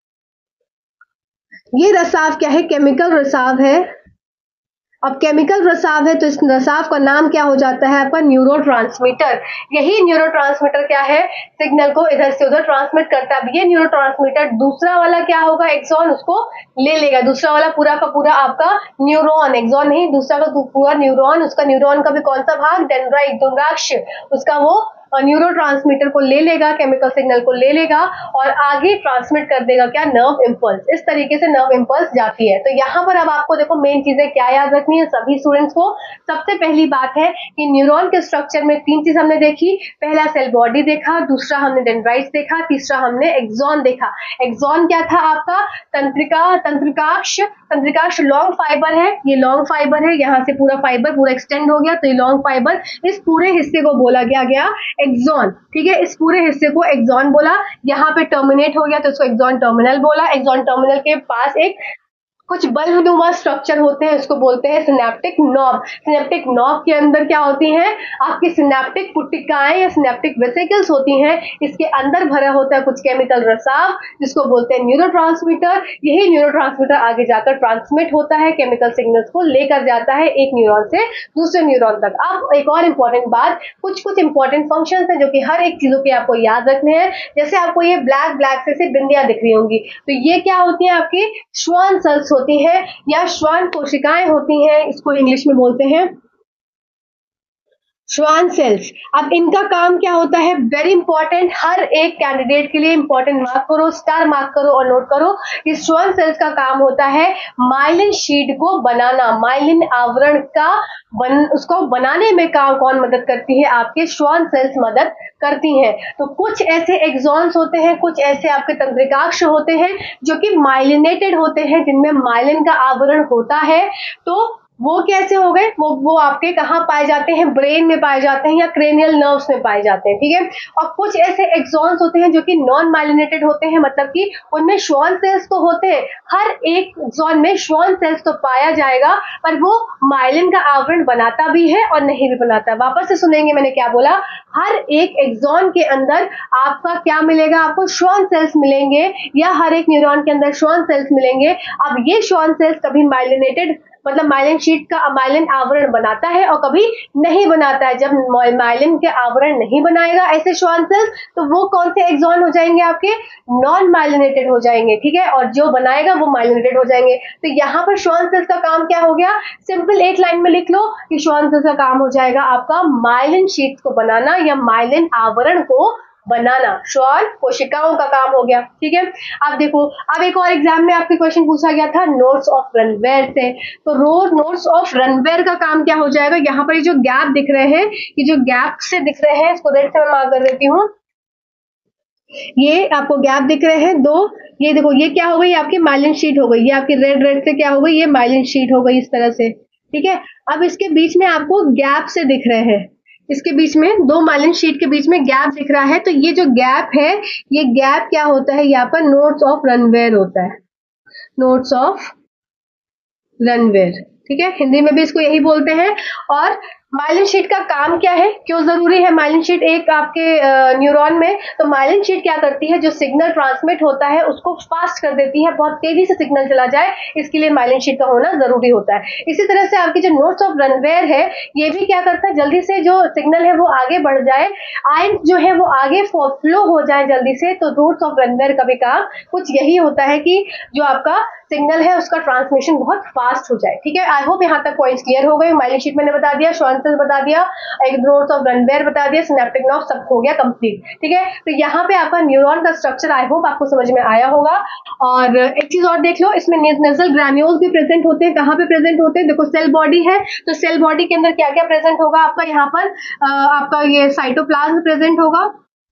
ये रसाव क्या है, केमिकल रसाव है। अब केमिकल रसाव है तो इस रसाव का नाम क्या हो जाता है आपका, न्यूरोट्रांसमीटर। यही न्यूरोट्रांसमीटर क्या है, सिग्नल को इधर से उधर ट्रांसमिट करता है। अब ये न्यूरोट्रांसमीटर दूसरा वाला क्या होगा, एक्सॉन, उसको ले लेगा। दूसरा वाला पूरा का पूरा आपका न्यूरॉन, एक्सॉन नहीं, दूसरा का पूरा न्यूरॉन, उसका न्यूरॉन का भी कौन सा भाग, डेंड्राइट, दुम्राक्ष, उसका वो न्यूरोट्रांसमीटर को ले लेगा, केमिकल सिग्नल को ले लेगा और आगे ट्रांसमिट कर देगा क्या, नर्व इम्पल्स। इस तरीके से नर्व इम्पल्स जाती है। तो यहाँ पर अब आपको देखो मेन चीजें क्या याद रखनी है सभी स्टूडेंट्स को। सबसे पहली बात है कि न्यूरॉन के स्ट्रक्चर में तीन चीज हमने देखी। पहला सेल बॉडी देखा, दूसरा हमने डेंड्राइट्स देखा, तीसरा हमने एक्सॉन देखा। एक्सॉन क्या था आपका, तंत्रिका तंत्रिकाक्ष, तंत्रिकाक्ष लॉन्ग फाइबर है, ये लॉन्ग फाइबर है, यहाँ से पूरा फाइबर पूरा एक्सटेंड हो गया तो ये लॉन्ग फाइबर, इस पूरे हिस्से को बोला गया गया एक्सॉन, ठीक है। इस पूरे हिस्से को एक्सॉन बोला। यहाँ पे टर्मिनेट हो गया तो इसको एक्सॉन टर्मिनल बोला। एक्सॉन टर्मिनल के पास एक कुछ बल्बनुमा स्ट्रक्चर होते हैं, इसको बोलते हैं सिनेप्टिक नॉब। सिनेप्टिक नॉब के अंदर क्या होती हैं, आपकी सिनेप्टिक पुट्टिकाएं या सिनेप्टिक वेसिकल्स होती हैं। इसके अंदर भरा होता है कुछ केमिकल रसाव जिसको बोलते हैं न्यूरोट्रांसमीटर। यही न्यूरोट्रांसमीटर आगे जाकर ट्रांसमिट होता है, केमिकल सिग्नल्स को लेकर जाता है एक न्यूरॉन से दूसरे न्यूरॉन तक। अब एक और इम्पॉर्टेंट बात, कुछ कुछ इंपॉर्टेंट फंक्शंस हैं जो कि हर एक चीजों के आपको याद रखने हैं। जैसे आपको ये ब्लैक ब्लैक से, से बिंदियां दिख रही होंगी, तो ये क्या होती है, आपकी श्वान सेल्स होती है या श्वान कोशिकाएं होती हैं, इसको इंग्लिश में बोलते हैं श्वान सेल्स। अब इनका काम क्या होता है, वेरी इंपॉर्टेंट, हर एक कैंडिडेट के लिए इंपॉर्टेंट, मार्क करो, स्टार मार्क करो और नोट करो। इस श्वान सेल्स का काम होता है माइलिन शीट को बनाना, माइलिन आवरण का बन, उसको बनाने में काम कौन मदद करती है, आपके श्वान सेल्स मदद करती हैं। तो कुछ ऐसे एक्सॉन्स होते हैं, कुछ ऐसे आपके तंत्रिकाक्ष होते हैं जो कि माइलिनेटेड होते हैं, जिनमें माइलिन का आवरण होता है। तो वो कैसे हो गए, वो वो आपके कहाँ पाए जाते हैं, ब्रेन में पाए जाते हैं या क्रेनियल नर्व्स में पाए जाते हैं, ठीक है। और कुछ ऐसे एक्सॉन्स होते हैं जो कि नॉन माइलिनेटेड होते हैं, मतलब कि उनमें श्वान सेल्स तो होते हैं, हर एक एक्सॉन में श्वान सेल्स तो पाया जाएगा, पर वो माइलिन का आवरण बनाता भी है और नहीं भी बनाता। वापस से सुनेंगे मैंने क्या बोला, हर एक एक्सॉन के अंदर आपका क्या मिलेगा, आपको श्वान सेल्स मिलेंगे, या हर एक न्यूरॉन के अंदर श्वान सेल्स मिलेंगे। अब ये श्वान सेल्स कभी माइलिनेटेड मतलब माइलिन शीट का माइलिन आवरण बनाता है और कभी नहीं बनाता है। जब माइलिन के आवरण नहीं बनाएगा ऐसे श्वान सेल्स, तो वो कौन से एक्सॉन हो जाएंगे, आपके नॉन माइलिनेटेड हो जाएंगे, ठीक है, और जो बनाएगा वो माइलिनेटेड हो जाएंगे। तो यहाँ पर श्वान सेल्स का काम क्या हो गया, सिंपल एक लाइन में लिख लो कि श्वान सेल्स का काम हो जाएगा आपका माइलिन शीट को बनाना या माइलिन आवरण को बनाना, श्वान कोशिकाओं का काम हो गया, ठीक है। अब देखो, अब एक और एग्जाम में आपके क्वेश्चन पूछा गया था नोड्स ऑफ रनवेयर से, तो रोज नोड्स ऑफ रनवेयर का काम क्या हो जाएगा, यहाँ पर ये जो गैप दिख रहे हैं, ये जो गैप से दिख रहे हैं, इसको रेड से मैं मार्क कर देती हूँ, ये आपको गैप दिख रहे हैं दो, ये देखो ये क्या हो गई, आपकी माइलिन शीट हो गई, ये आपकी रेड रेड से क्या हो गई, ये माइलिन शीट हो गई इस तरह से, ठीक है। अब इसके बीच में आपको गैप से दिख रहे हैं, इसके बीच में दो माइलिन शीट के बीच में गैप दिख रहा है, तो ये जो गैप है, ये गैप क्या होता है, यहाँ पर नोड्स ऑफ रनवेयर होता है, नोड्स ऑफ रनवेयर, ठीक है, हिंदी में भी इसको यही बोलते हैं। और माइलिन शीट का काम क्या है, क्यों जरूरी है माइलिन शीट एक आपके न्यूरॉन में, तो माइलिन शीट क्या करती है, जो सिग्नल ट्रांसमिट होता है उसको फास्ट कर देती है, बहुत तेजी से सिग्नल चला जाए, इसके लिए माइलिन शीट का होना जरूरी होता है। इसी तरह से आपकी जो नोड्स ऑफ रनवेयर है, ये भी क्या करता है, जल्दी से जो सिग्नल है वो आगे बढ़ जाए, आयन जो है वो आगे फ्लो हो जाए जल्दी से, तो नोड्स ऑफ रनवेयर का भी काम कुछ यही होता है कि जो आपका सिग्नल है उसका ट्रांसमिशन बहुत फास्ट हो जाए, ठीक है। आई होप यहाँ तक पॉइंट्स क्लियर हो गए। माइलिन शीट मैंने बता दिया, श्वान सेल्स बता दिया, एक नोड्स ऑफ रनवेयर बता दिया, सिनेप्टिक नर्व, सब हो गया कंप्लीट, ठीक है। तो यहाँ पे आपका न्यूरॉन का स्ट्रक्चर आई होप आपको समझ में आया होगा। और एक चीज और देख लो, इसमें नेजल ग्रैन्यूल्स भी प्रेजेंट होते हैं, कहाँ पे प्रेजेंट होते हैं, देखो सेल बॉडी है, तो सेल बॉडी के अंदर क्या क्या प्रेजेंट होगा आपका, यहाँ पर आपका ये साइटोप्लाज्म प्रेजेंट होगा,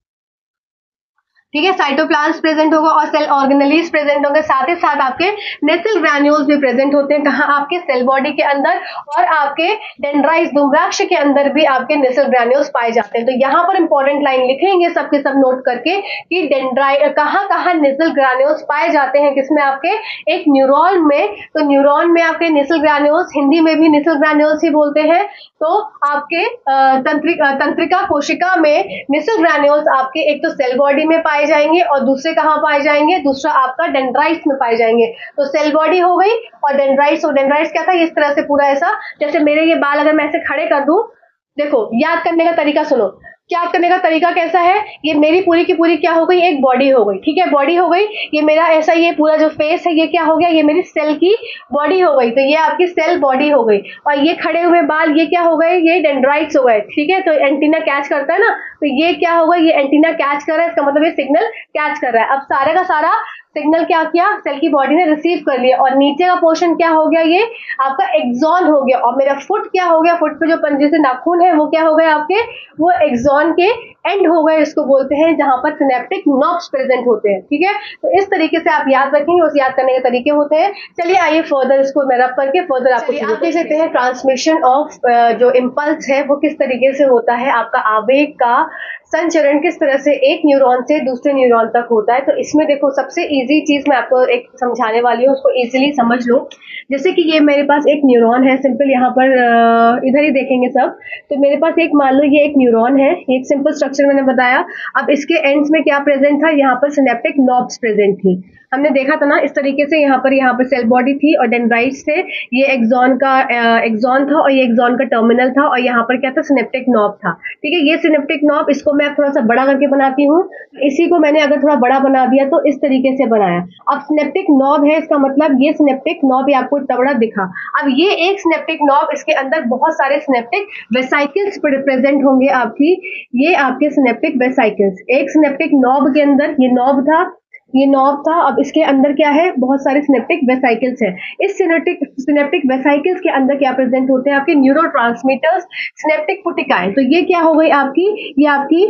ठीक है, साइटोप्लाज्म प्रेजेंट होगा और सेल ऑर्गेनेलीज प्रेजेंट होंगे, साथ ही साथ आपके नेसल ग्रैन्यूल्स भी प्रेजेंट होते हैं, कहाँ, आपके सेल बॉडी के अंदर, और आपके डेंड्राइट्स दुम्राक्ष के अंदर भी आपके नेसल ग्रैन्यूल्स पाए जाते हैं। तो यहाँ पर इंपॉर्टेंट लाइन लिखेंगे सबके सब नोट करके कि डेंड्राइट कहाँ कहाँ नेसल ग्रैन्यूल्स पाए जाते हैं, किसमें, आपके एक न्यूरॉन में, तो न्यूरॉन में आपके नेसल ग्रैन्यूल्स, हिंदी में भी नेसल ग्रैन्यूल्स ही बोलते हैं, तो आपके तंत्रिका तंत्रिका कोशिका में नेसल ग्रैन्यूल्स आपके एक तो सेल बॉडी में पाए जाएंगे और दूसरे कहाँ पाए जाएंगे, दूसरा आपका डेंड्राइट्स में पाए जाएंगे। तो सेल बॉडी हो गई और डेंड्राइट्स, और डेंड्राइट्स क्या था, इस तरह से पूरा ऐसा, जैसे मेरे ये बाल अगर मैं ऐसे खड़े कर दूं, देखो याद करने का तरीका सुनो, याद करने का तरीका कैसा है, ये मेरी पूरी की पूरी क्या हो गई, एक बॉडी हो गई, ठीक है, बॉडी हो गई, ये मेरा ऐसा ये पूरा जो फेस है ये क्या हो गया, ये मेरी सेल की बॉडी हो गई, तो ये आपकी सेल बॉडी हो गई, और ये खड़े हुए बाल ये क्या हो गए, ये डेंड्राइट्स हो गए, ठीक है। तो एंटीना कैच करता है ना, तो ये क्या होगा, ये एंटीना कैच कर रहा है, इसका मतलब ये सिग्नल कैच कर रहा है। अब सारे का सारा सिग्नल क्या किया, सेल की बॉडी ने रिसीव कर लिया, और नीचे का पोर्शन क्या हो गया, ये आपका एक्सॉन हो गया, और मेरा फुट क्या हो गया, फुट पे जो पंजे से नाखून है वो क्या हो गए आपके, वो एक्सॉन के एंड हो गए, इसको बोलते हैं, जहां पर सिनेप्टिक नर्व्स प्रेजेंट होते हैं, ठीक है। तो इस तरीके से आप याद रखेंगे, उस याद करने के तरीके होते हैं। चलिए आइए फर्दर इसको मैं रब करके फर्दर आपको आप देख सकते हैं ट्रांसमिशन ऑफ जो इम्पल्स है वो किस तरीके से होता है, आपका आवेग का संचरण किस तरह से एक न्यूरॉन से दूसरे न्यूरॉन तक होता है। तो इसमें देखो सबसे इजी चीज मैं आपको एक समझाने वाली हूँ, उसको इजीली समझ लो। जैसे कि ये मेरे पास एक न्यूरॉन है, सिंपल यहाँ पर इधर ही देखेंगे सब, तो मेरे पास एक मान लो ये एक न्यूरॉन है, एक सिंपल स्ट्रक्चर मैंने बताया। अब इसके एंड्स में क्या प्रेजेंट था, यहाँ पर सिनेप्टिक नॉब्स प्रेजेंट थी, हमने देखा था ना इस तरीके से, यहाँ पर यहाँ पर सेल बॉडी थी और डेंड्राइट्स थे, ये एक्सॉन का एक्सॉन था और ये एक्सॉन का टर्मिनल था, और यहाँ पर क्या था, सिनेप्टिक नॉब था, ठीक है। ये सिनेप्टिक नॉब, इसको मैं थोड़ा सा बड़ा करके बनाती हूँ, इसी को मैंने अगर थोड़ा बड़ा बना दिया तो इस तरीके से बनाया। अब सिनेप्टिक नॉब है, इसका मतलब ये सिनेप्टिक नॉब आपको इतना बड़ा दिखा। अब ये एक सिनेप्टिक नॉब, इसके अंदर बहुत सारे सिनेप्टिक वेसाइकल्स प्रेजेंट होंगे आपकी, ये आपके सिनेप्टिक वेसाइकल्स, एक सिनेप्टिक नॉब के अंदर ये नॉब था, ये नॉब था, अब इसके अंदर क्या है, बहुत सारे सिनेप्टिक वेसाइकल्स हैं। इस सिनेप्टिक सिनेप्टिक वेसाइकल्स के अंदर क्या प्रेजेंट होते हैं, आपके न्यूरोट्रांसमीटर्स, सिनेप्टिक पुटिकाएं। तो ये क्या हो गई आपकी, ये आपकी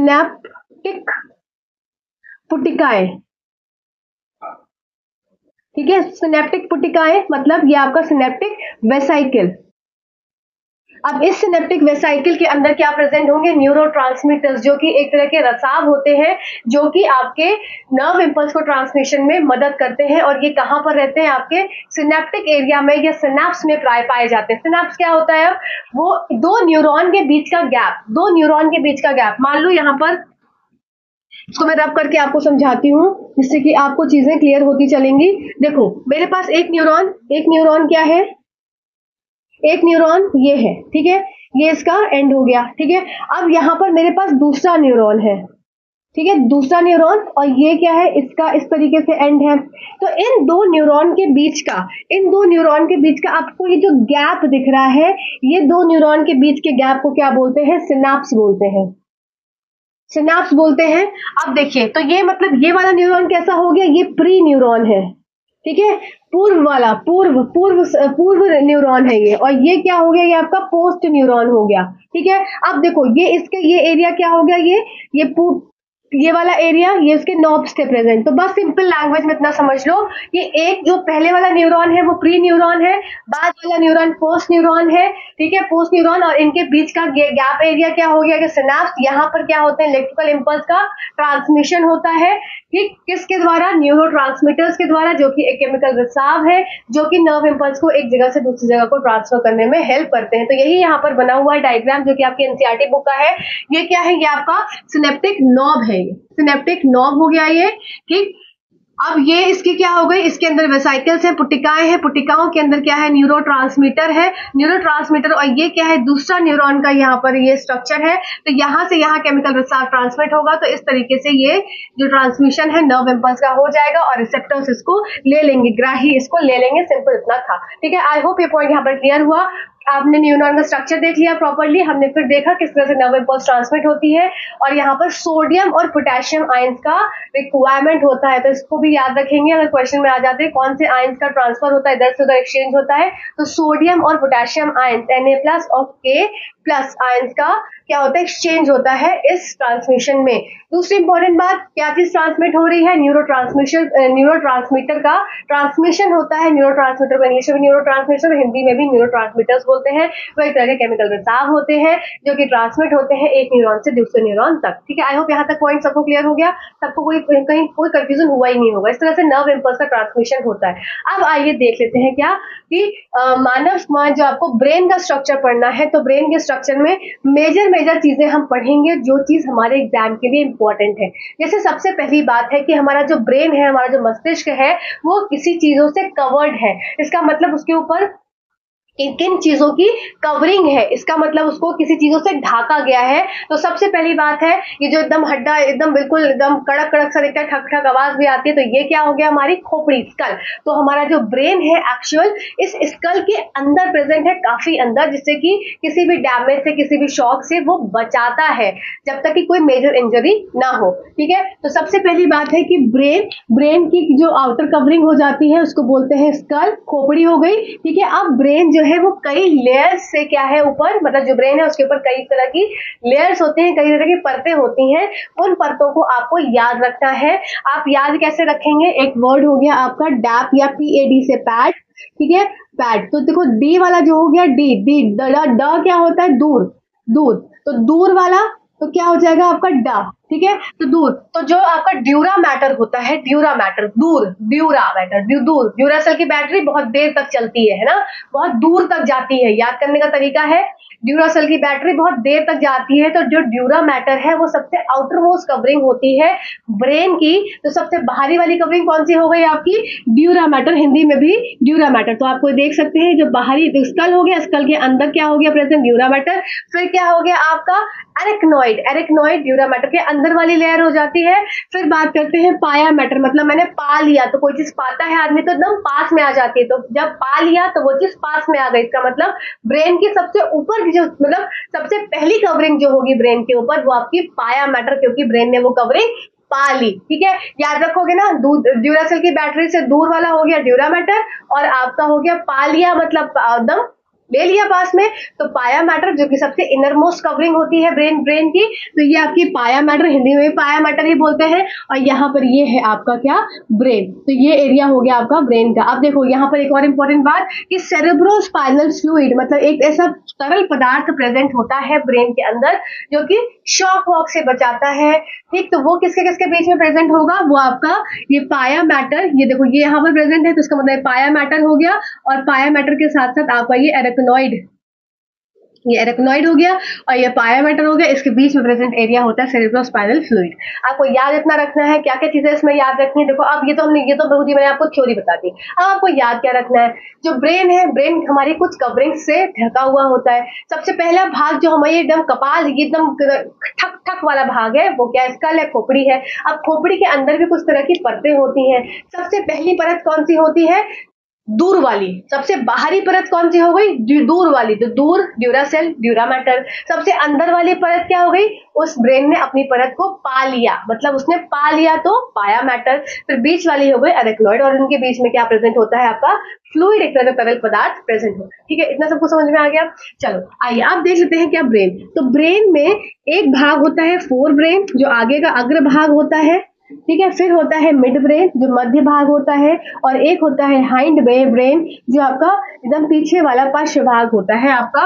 सिनेप्टिक पुटिकाएं, ठीक है। सिनेप्टिक पुटिकाएं मतलब ये आपका सिनेप्टिक वेसाइकिल। अब इस सिनेप्टिक वेसाइकिल के अंदर क्या प्रेजेंट होंगे, न्यूरोट्रांसमीटर्स, जो कि एक तरह के रसाव होते हैं जो कि आपके नर्व इंपल्स को ट्रांसमिशन में मदद करते हैं। और ये कहां पर रहते हैं, आपके सिनेप्टिक एरिया में या सिनेप्स में प्राय पाए जाते हैं। सिनेप्स क्या होता है, वो दो न्यूरॉन के बीच का गैप, दो न्यूरॉन के बीच का गैप। मान लो यहां पर इसको मैं रब करके आपको समझाती हूँ जिससे कि आपको चीजें क्लियर होती चलेंगी। देखो मेरे पास एक न्यूरॉन, एक न्यूरॉन क्या है, एक न्यूरॉन ये है, ठीक है, ये इसका एंड हो गया, ठीक है। अब यहां पर मेरे पास दूसरा न्यूरॉन है, ठीक है, दूसरा न्यूरॉन, और ये क्या है, इसका इस तरीके से एंड है। तो इन दो न्यूरॉन के बीच का, इन दो न्यूरॉन के बीच का आपको ये जो गैप दिख रहा है, ये दो न्यूरॉन के बीच के गैप को क्या बोलते हैं, सिनाप्स बोलते हैं, सिनाप्स बोलते हैं। अब देखिए, तो ये मतलब ये वाला न्यूरॉन कैसा हो गया, ये प्री न्यूरॉन है, ठीक है, पूर्व वाला, पूर्व पूर्व पूर्व न्यूरॉन है ये, और ये क्या हो गया, ये आपका पोस्ट न्यूरॉन हो गया, ठीक है। अब देखो ये इसके ये एरिया क्या हो गया, ये ये ये वाला एरिया, ये इसके नॉब्स थे प्रेजेंट। तो बस सिंपल लैंग्वेज में इतना समझ लो, ये एक जो पहले वाला न्यूरॉन है वो प्री न्यूरॉन है, बाद वाला न्यूरॉन पोस्ट न्यूरॉन है, ठीक है, पोस्ट न्यूरॉन, और इनके बीच का गैप एरिया क्या हो गया कि सिनाप्स। यहाँ पर क्या होते हैं, इलेक्ट्रिकल इंपल्स का ट्रांसमिशन होता है, ठीक, किसके द्वारा, न्यूरोट्रांसमीटर्स के द्वारा, जो कि एक केमिकल रिसाव है जो कि नर्व इंपल्स को एक जगह से दूसरी जगह को ट्रांसफर करने में हेल्प करते हैं। तो यही यहाँ पर बना हुआ है डायग्राम जो कि आपकी एनसीईआरटी बुक का है। ये क्या है, ये आपका सिनेप्टिक नॉब है, ये सिनेप्टिक नॉब हो गया ये, ठीक। अब ये इसकी क्या हो गई, इसके अंदर वेसाइकल्स है, पुटिकाएं हैं, पुटिकाओं के अंदर क्या है, न्यूरोट्रांसमीटर है, न्यूरोट्रांसमीटर, और ये क्या है, दूसरा न्यूरॉन का यहाँ पर ये स्ट्रक्चर है। तो यहाँ से यहाँ केमिकल रिसाव ट्रांसमिट होगा, तो इस तरीके से ये जो ट्रांसमिशन है नर्व इंपल्स का हो जाएगा, और रिसेप्टर्स इसको ले लेंगे, ग्राही इसको ले लेंगे, सिंपल इतना था, ठीक है। आई होप ये पॉइंट यहाँ पर क्लियर हुआ। आपने न्यूरॉन का स्ट्रक्चर देख लिया प्रॉपर्ली, हमने फिर देखा किस तरह से नर्व इंपल्स ट्रांसमिट होती है, और यहाँ पर सोडियम और पोटेशियम आयंस का रिक्वायरमेंट होता है। तो इसको भी याद रखेंगे, अगर क्वेश्चन में आ जाते हैं कौन से आयंस का ट्रांसफर होता है, इधर से उधर एक्सचेंज होता है, तो सोडियम और पोटेशियम आयंस Na प्लस और K प्लस आयंस का क्या होता है, एक्सचेंज होता है इस ट्रांसमिशन में। दूसरी इंपॉर्टेंट बात, क्या चीज ट्रांसमिट हो रही है, न्यूरो ट्रांसमिशन, न्यूरो ट्रांसमीटर का ट्रांसमिशन होता है। न्यूरो ट्रांसमीटर को इंग्लिश में न्यूरो ट्रांसमिटर, हिंदी में भी न्यूरो ट्रांसमीटर्स बोलते हैं। वो एक तरह के केमिकल रिसाव होते हैं जो कि ट्रांसमिट होते हैं एक न्यूरॉन से दूसरे न्यूरॉन तक, ठीक है। आई होप यहाँ तक पॉइंट सबको क्लियर हो गया, सबको कोई कहीं कोई कंफ्यूजन हुआ ही नहीं होगा। इस तरह से नर्व इंपल्स का ट्रांसमिशन होता है। अब आइए देख लेते हैं क्या कि आ, मानव समाज, जो आपको ब्रेन का स्ट्रक्चर पढ़ना है, तो ब्रेन के स्ट्रक्चर में मेजर मेजर चीजें हम पढ़ेंगे जो चीज हमारे एग्जाम के लिए इंपॉर्टेंट है। जैसे सबसे पहली बात है कि हमारा जो ब्रेन है, हमारा जो मस्तिष्क है, वो किसी चीजों से कवर्ड है। इसका मतलब उसके ऊपर किन किन चीजों की कवरिंग है, इसका मतलब उसको किसी चीजों से ढाका गया है। तो सबसे पहली बात है, ये जो एकदम हड्डा, एकदम बिल्कुल एकदम कड़क कड़क सा दिखता है, ठक ठक आवाज भी आती है, तो ये क्या हो गया, हमारी खोपड़ी, स्कल। तो हमारा जो ब्रेन है एक्चुअल इस स्कल के अंदर प्रेजेंट है, काफी अंदर, जिससे कि किसी भी डैमेज से, किसी भी शॉक से वो बचाता है, जब तक कि कोई मेजर इंजरी ना हो, ठीक है। तो सबसे पहली बात है कि ब्रेन ब्रेन की जो आउटर कवरिंग हो जाती है उसको बोलते हैं स्कल, खोपड़ी हो गई, ठीक है। अब ब्रेन जो है वो कई लेयर्स से क्या है ऊपर, मतलब जो ब्रेन है उसके ऊपर कई तरह की लेयर्स होते हैं, कई तरह की परतें होती हैं। उन परतों को आपको याद रखना है। आप याद कैसे रखेंगे, एक वर्ड हो गया आपका डैप या पीएडी से पैड, ठीक है, पैड। तो देखो डी वाला जो हो गया, डी डी ड ड क्या होता है, दूर, दूर, तो दूर वाला तो क्या हो जाएगा आपका डा, ठीक है। तो दूर, तो जो आपका ड्यूरा मैटर होता है, ड्यूरा मैटर, दूर, ड्यूरा मैटर, दूर, ड्यूरा सेल की बैटरी बहुत देर तक चलती है, है ना, बहुत दूर तक जाती है। याद करने का तरीका है, ड्यूरा सेल की बैटरी बहुत देर तक जाती है। तो जो ड्यूरा मैटर है वो सबसे आउटर मोस्ट कवरिंग होती है ब्रेन की। तो सबसे बाहरी वाली कवरिंग कौन सी हो गई आपकी, ड्यूरा मैटर, हिंदी में भी ड्यूरा मैटर। तो आपको देख सकते हैं जो बाहरी स्कल हो गया, स्कल के अंदर क्या हो गया प्रेजेंट, ड्यूरा मैटर। फिर क्या हो गया आपका एरिकनॉइड, एरिकनॉइड ड्यूरा मैटर के अंदर वाली लेयर हो जाती है। फिर बात करते हैं पाया मैटर, मतलब मैंने पा लिया, तो कोई चीज पाता है आदमी तो एकदम पास में आ जाती है, तो जब पा लिया तो वो चीज पास में आ गई, इसका मतलब ब्रेन की सबसे ऊपर की जो, मतलब सबसे पहली कवरिंग जो होगी ब्रेन के ऊपर वो आपकी पाया मैटर, क्योंकि ब्रेन ने वो कवरिंग पा ली, ठीक है। याद रखोगे ना, ड्यूरा सेल की बैटरी से दूर वाला हो गया ड्यूरा मैटर, और आपका हो गया पा लिया मतलब एकदम ले लिया पास में। तो पाया मैटर जो कि सबसे इनर मोस्ट कवरिंग होती है ब्रेन ब्रेन की, तो ये आपकी पाया मैटर, हिंदी में भी पाया मैटर ही बोलते हैं। और यहाँ पर ये है आपका क्या, ब्रेन। तो ये एरिया हो गया आपका ब्रेन का। अब देखो यहाँ पर एक और इम्पोर्टेंट बात कि सेरेब्रोस्पाइनल फ्लूइड मतलब एक ऐसा तरल पदार्थ प्रेजेंट होता है ब्रेन के अंदर जो कि शॉक वॉक से बचाता है। ठीक, तो वो किसके किसके बीच में प्रेजेंट होगा, वो आपका ये पाया मैटर, ये देखो ये यहाँ पर प्रेजेंट है, तो इसका मतलब पाया मैटर हो गया। और पाया मैटर के साथ साथ आपका ये एरेक्नोइड, ये एरेक्नोइड हो गया और ये पाया मैटर हो गया। इसके बीच में प्रेजेंट एरिया होता है सेरेब्रोस्पाइनल फ्लूइड। आपको याद इतना रखना है, क्या क्या चीजें इसमें याद रखनी है। देखो अब ये तो हमने ये तो बहुत ही मैंने आपको थ्योरी बता दी। अब आपको याद क्या रखना है, जो ब्रेन है, ब्रेन हमारी कुछ कवरिंग से ढका हुआ होता है। सबसे पहला भाग जो हमारे एकदम कपाल, ये एकदम ठक ठक वाला भाग है, वो क्या, स्कल है, खोपड़ी है। अब खोपड़ी के अंदर भी कुछ तरह की परतें होती हैं। सबसे पहली परत कौन सी होती है, दूर वाली। सबसे बाहरी परत कौन सी हो गई, दूर वाली, तो दूर ड्यूरासेल, ड्यूरा मैटर। सबसे अंदर वाली परत क्या हो गई, उस ब्रेन ने अपनी परत को पा लिया, मतलब उसने पा लिया, तो पाया मैटर। फिर बीच वाली हो गई एरेक्नोइड, और इनके बीच में क्या प्रेजेंट होता है आपका फ्लूइड, एक तरह का तरल पदार्थ प्रेजेंट होता है। ठीक है, इतना सबको समझ में आ गया। चलो आइए आप देख लेते हैं क्या ब्रेन। तो ब्रेन में एक भाग होता है फोर ब्रेन, जो आगे का अग्र भाग होता है। ठीक है, फिर होता है मिड ब्रेन जो मध्य भाग होता है, और एक होता है हाइंड ब्रेन जो आपका एकदम पीछे वाला पश्च भाग होता है, आपका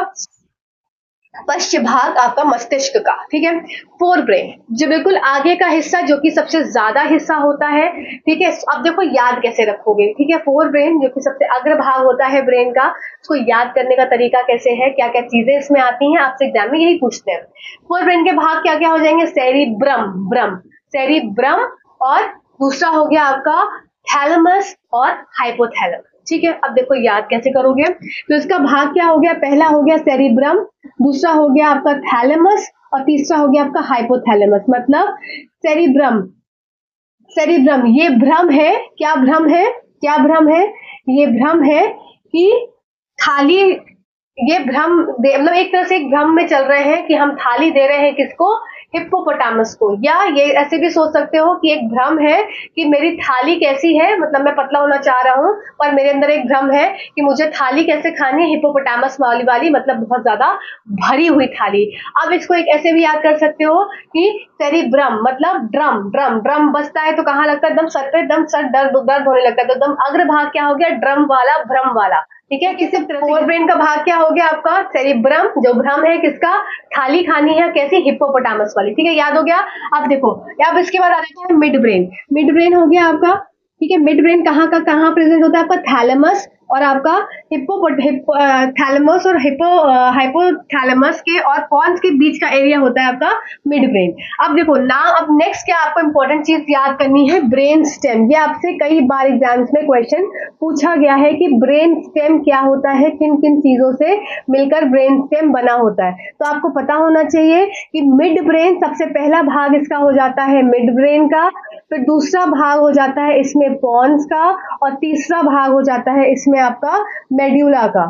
पश्च भाग आपका मस्तिष्क का। ठीक है, फोर ब्रेन जो बिल्कुल आगे का हिस्सा जो कि सबसे ज्यादा हिस्सा होता है। ठीक है, अब देखो याद कैसे रखोगे। ठीक है, फोर ब्रेन जो कि सबसे अग्र भाग होता है ब्रेन का, उसको याद करने का तरीका कैसे है, क्या क्या चीजें इसमें आती हैं, आपसे एग्जाम में यही पूछते हैं। फोर ब्रेन के भाग क्या क्या हो जाएंगे, सेरिब्रम, ब्रम, सेरिब्रम, और दूसरा हो गया आपका थैलेमस और हाइपोथैलेमस। ठीक है, अब देखो याद कैसे करोगे। तो इसका भाग क्या हो गया, पहला हो गया सेरिब्रम, दूसरा हो गया आपका थैलेमस, और तीसरा हो गया आपका हाइपोथैलेमस। मतलब सेरिब्रम, सेरिब्रम ये भ्रम है, क्या भ्रम है, क्या भ्रम है, ये भ्रम है कि थाली, ये भ्रम मतलब एक तरह से एक भ्रम में चल रहे हैं कि हम थाली दे रहे हैं किसको, हिप्पोपोटामस को। या ये ऐसे भी सोच सकते हो कि एक भ्रम है कि मेरी थाली कैसी है, मतलब मैं पतला होना चाह रहा हूँ पर मेरे अंदर एक भ्रम है कि मुझे थाली कैसे खानी है, हिप्पोपोटामस वाली वाली, मतलब बहुत ज्यादा भरी हुई थाली। अब इसको एक ऐसे भी याद कर सकते हो कि सेरिब्रम मतलब ड्रम, ड्रम ड्रम बजता है तो कहाँ लगता है, एकदम सर पे, एकदम सर दर्द दर्द होने लगता है, तो एकदम अग्र भाग क्या हो गया, ड्रम वाला, भ्रम वाला। ठीक है, किसी फोर ब्रेन का भाग क्या हो गया आपका, सेरिब्रम जो भ्रम है किसका, थाली खानी है कैसी, हिप्पोपोटामस वाली। ठीक है, याद हो गया। अब देखो अब इसके बाद आ जाता है मिड ब्रेन। मिड ब्रेन हो गया आपका, ठीक है, मिड ब्रेन कहाँ का कहाँ प्रेजेंट होता है, आपका थैलेमस और आपका हिप्पो हिप्पो थैलेमस और हिप्पो हाइपोथैलेमस के और पॉन्स के बीच का एरिया होता है आपका मिड ब्रेन। अब देखो ना, अब नेक्स्ट क्या आपको इंपॉर्टेंट चीज याद करनी है, ब्रेन स्टेम। ये आपसे कई बार एग्जाम्स में क्वेश्चन पूछा गया है कि ब्रेन स्टेम क्या होता है, किन किन चीजों से मिलकर ब्रेन स्टेम बना होता है। तो आपको पता होना चाहिए कि मिड ब्रेन सबसे पहला भाग इसका हो जाता है मिड ब्रेन का, फिर दूसरा भाग हो जाता है इसमें पॉन्स का, और तीसरा भाग हो जाता है इसमें आपका मेड्यूला का।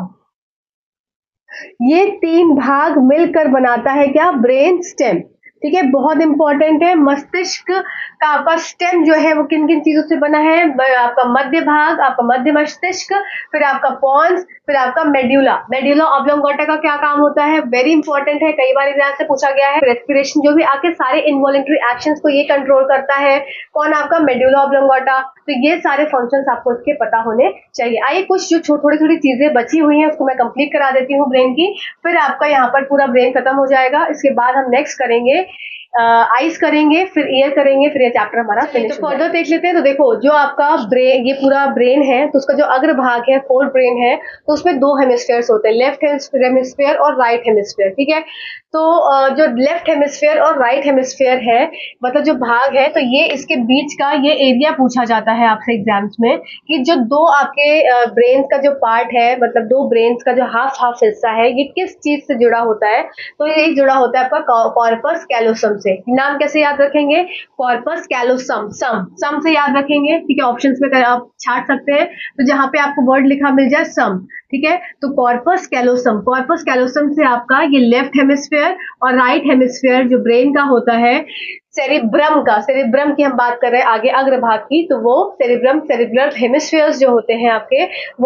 ये तीन भाग मिलकर बनाता है क्या, ब्रेन स्टेम। ठीक है, बहुत इंपॉर्टेंट है। मस्तिष्क का आपका स्टेम जो है वो किन किन चीजों से बना है, आपका मध्य भाग, आपका मध्य मस्तिष्क, फिर आपका पॉन्स, फिर आपका मेड्यूला। मेड्यूला ऑब्लोंगेटा का क्या काम होता है, वेरी इंपॉर्टेंट है, कई बार एग्जाम से पूछा गया है। रेस्पिरेशन जो भी आपके सारे इनवॉलेंटरी एक्शंस को ये कंट्रोल करता है, कौन, आपका मेड्यूला ऑब्लोंगेटा। तो ये सारे फंक्शंस आपको इसके पता होने चाहिए। आइए कुछ जो थोड़ी थोड़ी चीजें बची हुई हैं उसको मैं कंप्लीट करा देती हूँ ब्रेन की, फिर आपका यहाँ पर पूरा ब्रेन खत्म हो जाएगा। इसके बाद हम नेक्स्ट करेंगे आइज करेंगे, फिर ईयर करेंगे, फिर ये चैप्टर हमारा फिनिश। तो फर्दर देख लेते हैं। तो देखो जो आपका ब्रेन, ये पूरा ब्रेन है, तो उसका जो अग्र भाग है, फोर ब्रेन है, तो उसमें दो हेमिस्फेयर्स होते हैं, लेफ्ट हेमिस्फेयर और राइट हेमिस्फेयर। ठीक है, तो जो लेफ्ट हेमिस्फेयर और राइट हेमिस्फेयर है, मतलब जो भाग है, तो ये इसके बीच का ये एरिया पूछा जाता है आपसे एग्जाम्स में कि जो दो आपके ब्रेन का जो पार्ट है, मतलब दो ब्रेन का जो हाफ हाफ हिस्सा है, ये किस चीज से जुड़ा होता है। तो ये जुड़ा होता है आपका कॉर्पस कैलोसम से। नाम कैसे याद रखेंगे, कॉर्पस कैलोसम, सम, सम से याद रखेंगे। ठीक है, ऑप्शंस में आप छाट सकते हैं, तो जहां पे आपको वर्ड लिखा मिल जाए सम। ठीक है, तो कॉर्पस कैलोसम, कॉर्पस कैलोसम से आपका ये लेफ्ट हेमिस्फेयर और राइट हेमिस्फेयर जो ब्रेन का होता है, सेरिब्रम का, सेरिब्रम की हम बात कर रहे हैं आगे अग्र भाग की, तो वो सेरिब्रम, सेरिब्रल हेमिस्फेयर्स जो होते हैं आपके, वो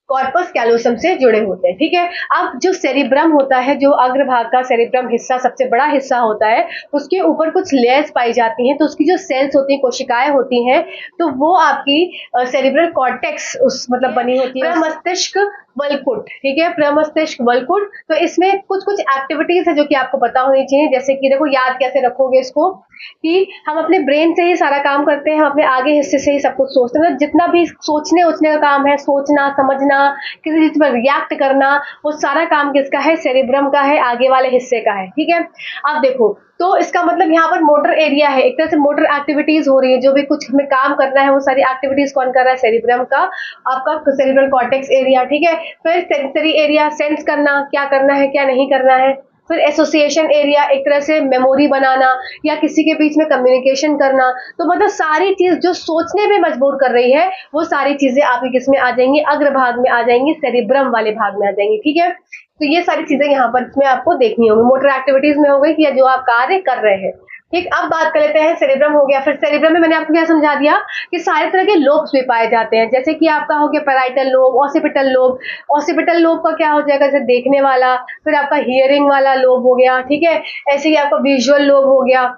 कॉर्पस कैलोसम से जुड़े होते हैं, ठीक है। अब जो सेरिब्रम होता है, जो अग्रभाग का सेरिब्रम हिस्सा सबसे बड़ा हिस्सा होता है, उसके ऊपर कुछ लेयर्स पाई जाती हैं, तो उसकी जो सेल्स होती हैं, कोशिकाएं होती हैं, तो वो आपकी सेरिब्रल कॉर्टेक्स उस मतलब बनी होती है। मस्तिष्क वलकुट, ठीक है, प्रमस्तिष्क वलकुट। तो इसमें कुछ कुछ एक्टिविटीज है जो कि आपको पता होनी चाहिए, जैसे कि देखो याद कैसे रखोगे इसको, कि हम अपने ब्रेन से ही सारा काम करते हैं, हम अपने आगे हिस्से से ही सब कुछ सोचते हैं, जितना भी सोचने उचने का काम है, सोचना समझना, किसी चीज पर रिएक्ट करना, वो सारा काम किसका है, सेरिब्रम का है, आगे वाले हिस्से का है, ठीक है। अब देखो, तो इसका मतलब यहाँ पर मोटर एरिया है, एक तरह से मोटर एक्टिविटीज हो रही है, जो भी कुछ हमें काम करना है वो सारी एक्टिविटीज कौन कर रहा है, सेरिब्रम का, आपका सेरिब्रल कॉर्टेक्स एरिया, ठीक है। फिर सेंसरी एरिया, सेंस करना, क्या करना है क्या नहीं करना है। फिर एसोसिएशन एरिया, एक तरह से मेमोरी बनाना या किसी के बीच में कम्युनिकेशन करना। तो मतलब सारी चीज जो सोचने में मजबूर कर रही है, वो सारी चीजें आपकी किस में आ जाएंगी, अग्रभाग में आ जाएंगी, सेरिब्रम वाले भाग में आ जाएंगी, ठीक है। तो ये सारी चीजें यहाँ पर इसमें आपको देखनी होगी, मोटर एक्टिविटीज में हो गई कि जो आप कार्य कर रहे हैं, ठीक। अब बात कर लेते हैं, सेरिब्रम हो गया। फिर सेरिब्रम में मैंने आपको क्या समझा दिया कि सारे तरह के लोब्स भी पाए जाते हैं, जैसे कि आपका हो गया parietal lobe, occipital lobe. Occipital lobe का क्या हो जाएगा, जैसे देखने वाला। फिर आपका हियरिंग वाला लोब हो गया, ठीक है। ऐसे ही आपका विजुअल लोब हो गया,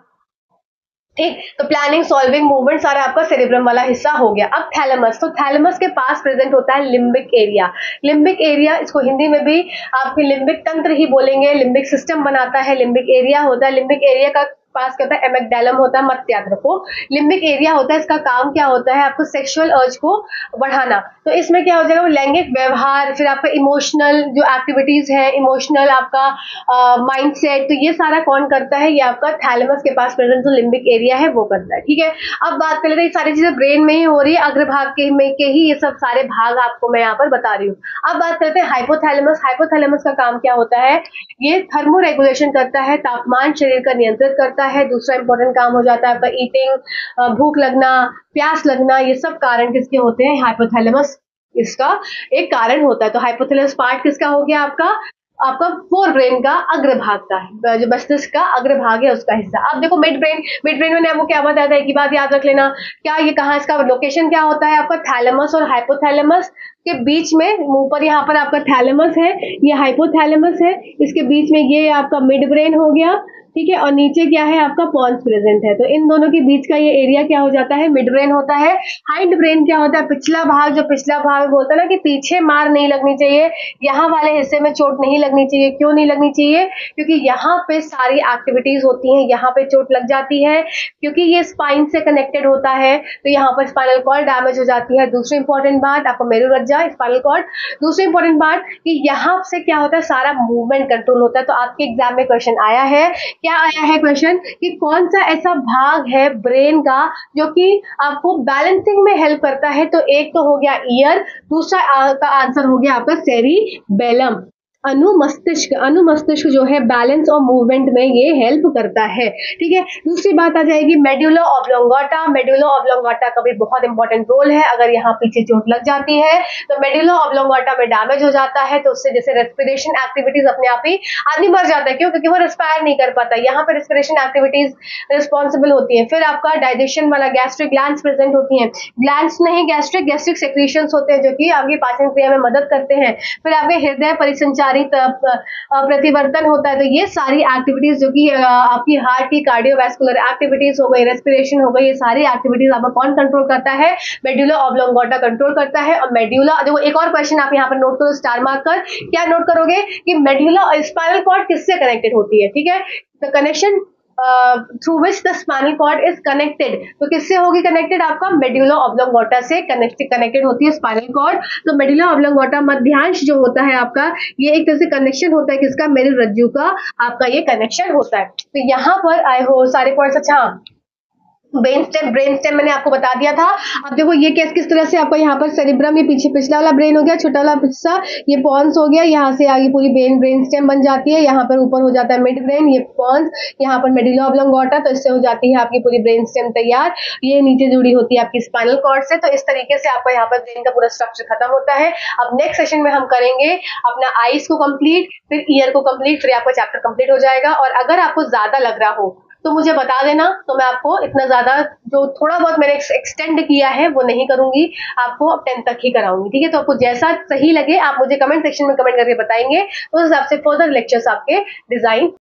ठीक। तो प्लानिंग, सॉल्विंग, मूवमेंट सारा आपका सेरिब्रम वाला हिस्सा हो गया। अब थैलेमस, तो थैलेमस के पास प्रेजेंट होता है लिम्बिक एरिया। लिम्बिक एरिया, इसको हिंदी में भी आपके लिम्बिक तंत्र ही बोलेंगे, लिम्बिक सिस्टम बनाता है, लिम्बिक एरिया होता है। लिम्बिक एरिया का पास क्या होता है, एमिग्डालम होता है, मत याद रखो। लिम्बिक एरिया होता है, इसका काम क्या होता है, आपको सेक्सुअल अर्ज को बढ़ाना। तो इसमें क्या हो जाएगा, वो लैंगिक व्यवहार, फिर आपका इमोशनल जो एक्टिविटीज है, इमोशनल आपका माइंडसेट, तो ये सारा कौन करता है, ये आपका थैलेमस के पास प्रेजेंट जो लिम्बिक एरिया है वो करता है, ठीक है। अब बात कर लेते हैं, ये सारी चीजें ब्रेन में ही हो रही है, अग्रभाग के में के ही ये सब सारे भाग आपको मैं यहाँ पर बता रही हूँ। अब बात करते हैं हाइपोथैलेमस। हाइपोथैलेमस का काम क्या होता है, ये थर्मो रेगुलेशन करता है, तापमान शरीर का नियंत्रित करता है। दूसरा इंपॉर्टेंट काम हो जाता है आपका ईटिंग, भूख लगना, प्यास लगना, ये सब कारण किसके होते हैं, हाइपोथैलेमस इसका एक कारण होता है। तो हाइपोथैलेमस पार्ट किसका हो गया, आपका आपका फोर ब्रेन का अग्रभाग का है, जो मस्तिष्क का अग्रभाग है उसका हिस्सा। अब देखो मिड ब्रेन, मिड ब्रेन में आपको क्या बताया था, एक ही बात याद रख लेना, क्या ये कहाँ, इसका लोकेशन क्या होता है, आपका थैलेमस और हाइपोथैलेमस के बीच में, मुंह पर यहाँ पर आपका थैलेमस है, ये हाइपोथैलेमस है, इसके बीच में ये आपका मिड ब्रेन हो गया, ठीक है, और नीचे क्या है आपका पॉन्स प्रेजेंट है। तो इन दोनों के बीच का ये एरिया क्या हो जाता है, मिड ब्रेन होता है। हाइंड ब्रेन क्या होता है, पिछला भाग, जो पिछला भाग बोलता है ना कि पीछे मार नहीं लगनी चाहिए, यहाँ वाले हिस्से में चोट नहीं लगनी चाहिए। क्यों नहीं लगनी चाहिए, क्योंकि यहाँ पे सारी एक्टिविटीज होती हैं, यहाँ पे चोट लग जाती है, क्योंकि ये स्पाइन से कनेक्टेड होता है, तो यहाँ पर स्पाइनल कॉर्ड डैमेज हो जाती है। दूसरी इंपॉर्टेंट बात, आपको मेरुरज्जा, स्पाइनल कॉर्ड। दूसरी इंपॉर्टेंट बात कि यहाँ से क्या होता है, सारा मूवमेंट कंट्रोल होता है। तो आपके एग्जाम में क्वेश्चन आया है, क्या आया है क्वेश्चन, कि कौन सा ऐसा भाग है ब्रेन का जो कि आपको बैलेंसिंग में हेल्प करता है। तो एक तो हो गया ईयर, दूसरा का आंसर हो गया आपका सेरिबेलम। अनुमस्तिष्क, अनुमस्तिष्क जो है बैलेंस और मूवमेंट में ये हेल्प करता है, ठीक है। दूसरी बात आ जाएगी मेडुला ऑब्लोंगाटा। मेडुला ऑब्लोंगाटा का भी बहुत इंपॉर्टेंट रोल है। अगर यहाँ पीछे चोट लग जाती है तो मेडुला ऑब्लोंगाटा में डैमेज हो जाता है, तो उससे जैसे रेस्पिरेशन एक्टिविटीज अपने आप ही आदमी मर जाता है। क्यों, क्योंकि वो रेस्पायर नहीं कर पाता, यहाँ पे रेस्पिरेशन एक्टिविटीज रिस्पॉन्सिबल होती है। फिर आपका डाइजेशन वाला गैस्ट्रिक ग्लैंड्स प्रेजेंट होती हैं, ग्लैंड्स नहीं गैस्ट्रिक गैस्ट्रिक सेक्रीशंस होते हैं जो कि आपकी पाचन क्रिया में मदद करते हैं। फिर आपके हृदय परिसंचार प्रतिवर्तन होता है। तो ये सारी एक्टिविटीज जो कि आपकी हार्ट की कार्डियोवैस्कुलर एक्टिविटीज हो गई, रेस्पिरेशन हो गई, ये सारी एक्टिविटीज आपका कौन कंट्रोल करता है, मेडुला ऑब्लोंगाटा कंट्रोल करता है। और मेडुला, देखो एक और क्वेश्चन आप यहाँ पर नोट करो, स्टार मार्क कर, क्या नोट करोगे कि मेडुला स्पाइनल कॉर्ड किससे कनेक्टेड होती है, ठीक है। The connection through which the spinal cord is connected, तो किससे होगी कनेक्टेड, आपका मेडुला ऑब्लोंगाटा से कनेक्टेड कनेक्टेड होती है स्पाइनल कॉर्ड। तो मेडुला ऑब्लोंगाटा मध्यांश जो होता है आपका, ये एक तरह से कनेक्शन होता है किसका, मेरुरज्जु का आपका ये कनेक्शन होता है। तो यहाँ पर आई हो सारे पॉइंट्स। अच्छा, ब्रेन स्टेम, ब्रेन स्टेम मैंने आपको बता दिया था। अब देखो ये केस किस तरह से आपको यहाँ पर सेरिब्रम, ये पीछे पिछला वाला ब्रेन हो गया, छोटा वाला हिस्सा ये पॉन्स हो गया, यहाँ से आगे पूरी ब्रेन ब्रेन स्टेम बन जाती है। यहाँ पर ऊपर हो जाता है मिड ब्रेन, ये पॉन्स, यहाँ पर मेडुला ऑब्लोंगाटा, तो इससे हो जाती है आपकी पूरी ब्रेन स्टेम तैयार। ये नीचे जुड़ी होती है आपकी स्पाइनल कॉर्ड से। तो इस तरीके से आपका यहाँ पर ब्रेन का पूरा स्ट्रक्चर खत्म होता है। अब नेक्स्ट सेशन में हम करेंगे अपना आईज को कंप्लीट, फिर ईयर को कंप्लीट, फिर आपका चैप्टर कंप्लीट हो जाएगा। और अगर आपको ज्यादा लग रहा हो तो मुझे बता देना, तो मैं आपको इतना ज़्यादा जो थोड़ा बहुत मैंने एक्सटेंड किया है वो नहीं करूँगी, आपको टेंथ तक ही कराऊँगी, ठीक है? तो आपको जैसा सही लगे आप मुझे कमेंट सेक्शन में कमेंट करके बताएँगे, उस हिसाब से फर्दर लेक्चर्स आपके डिज़ाइन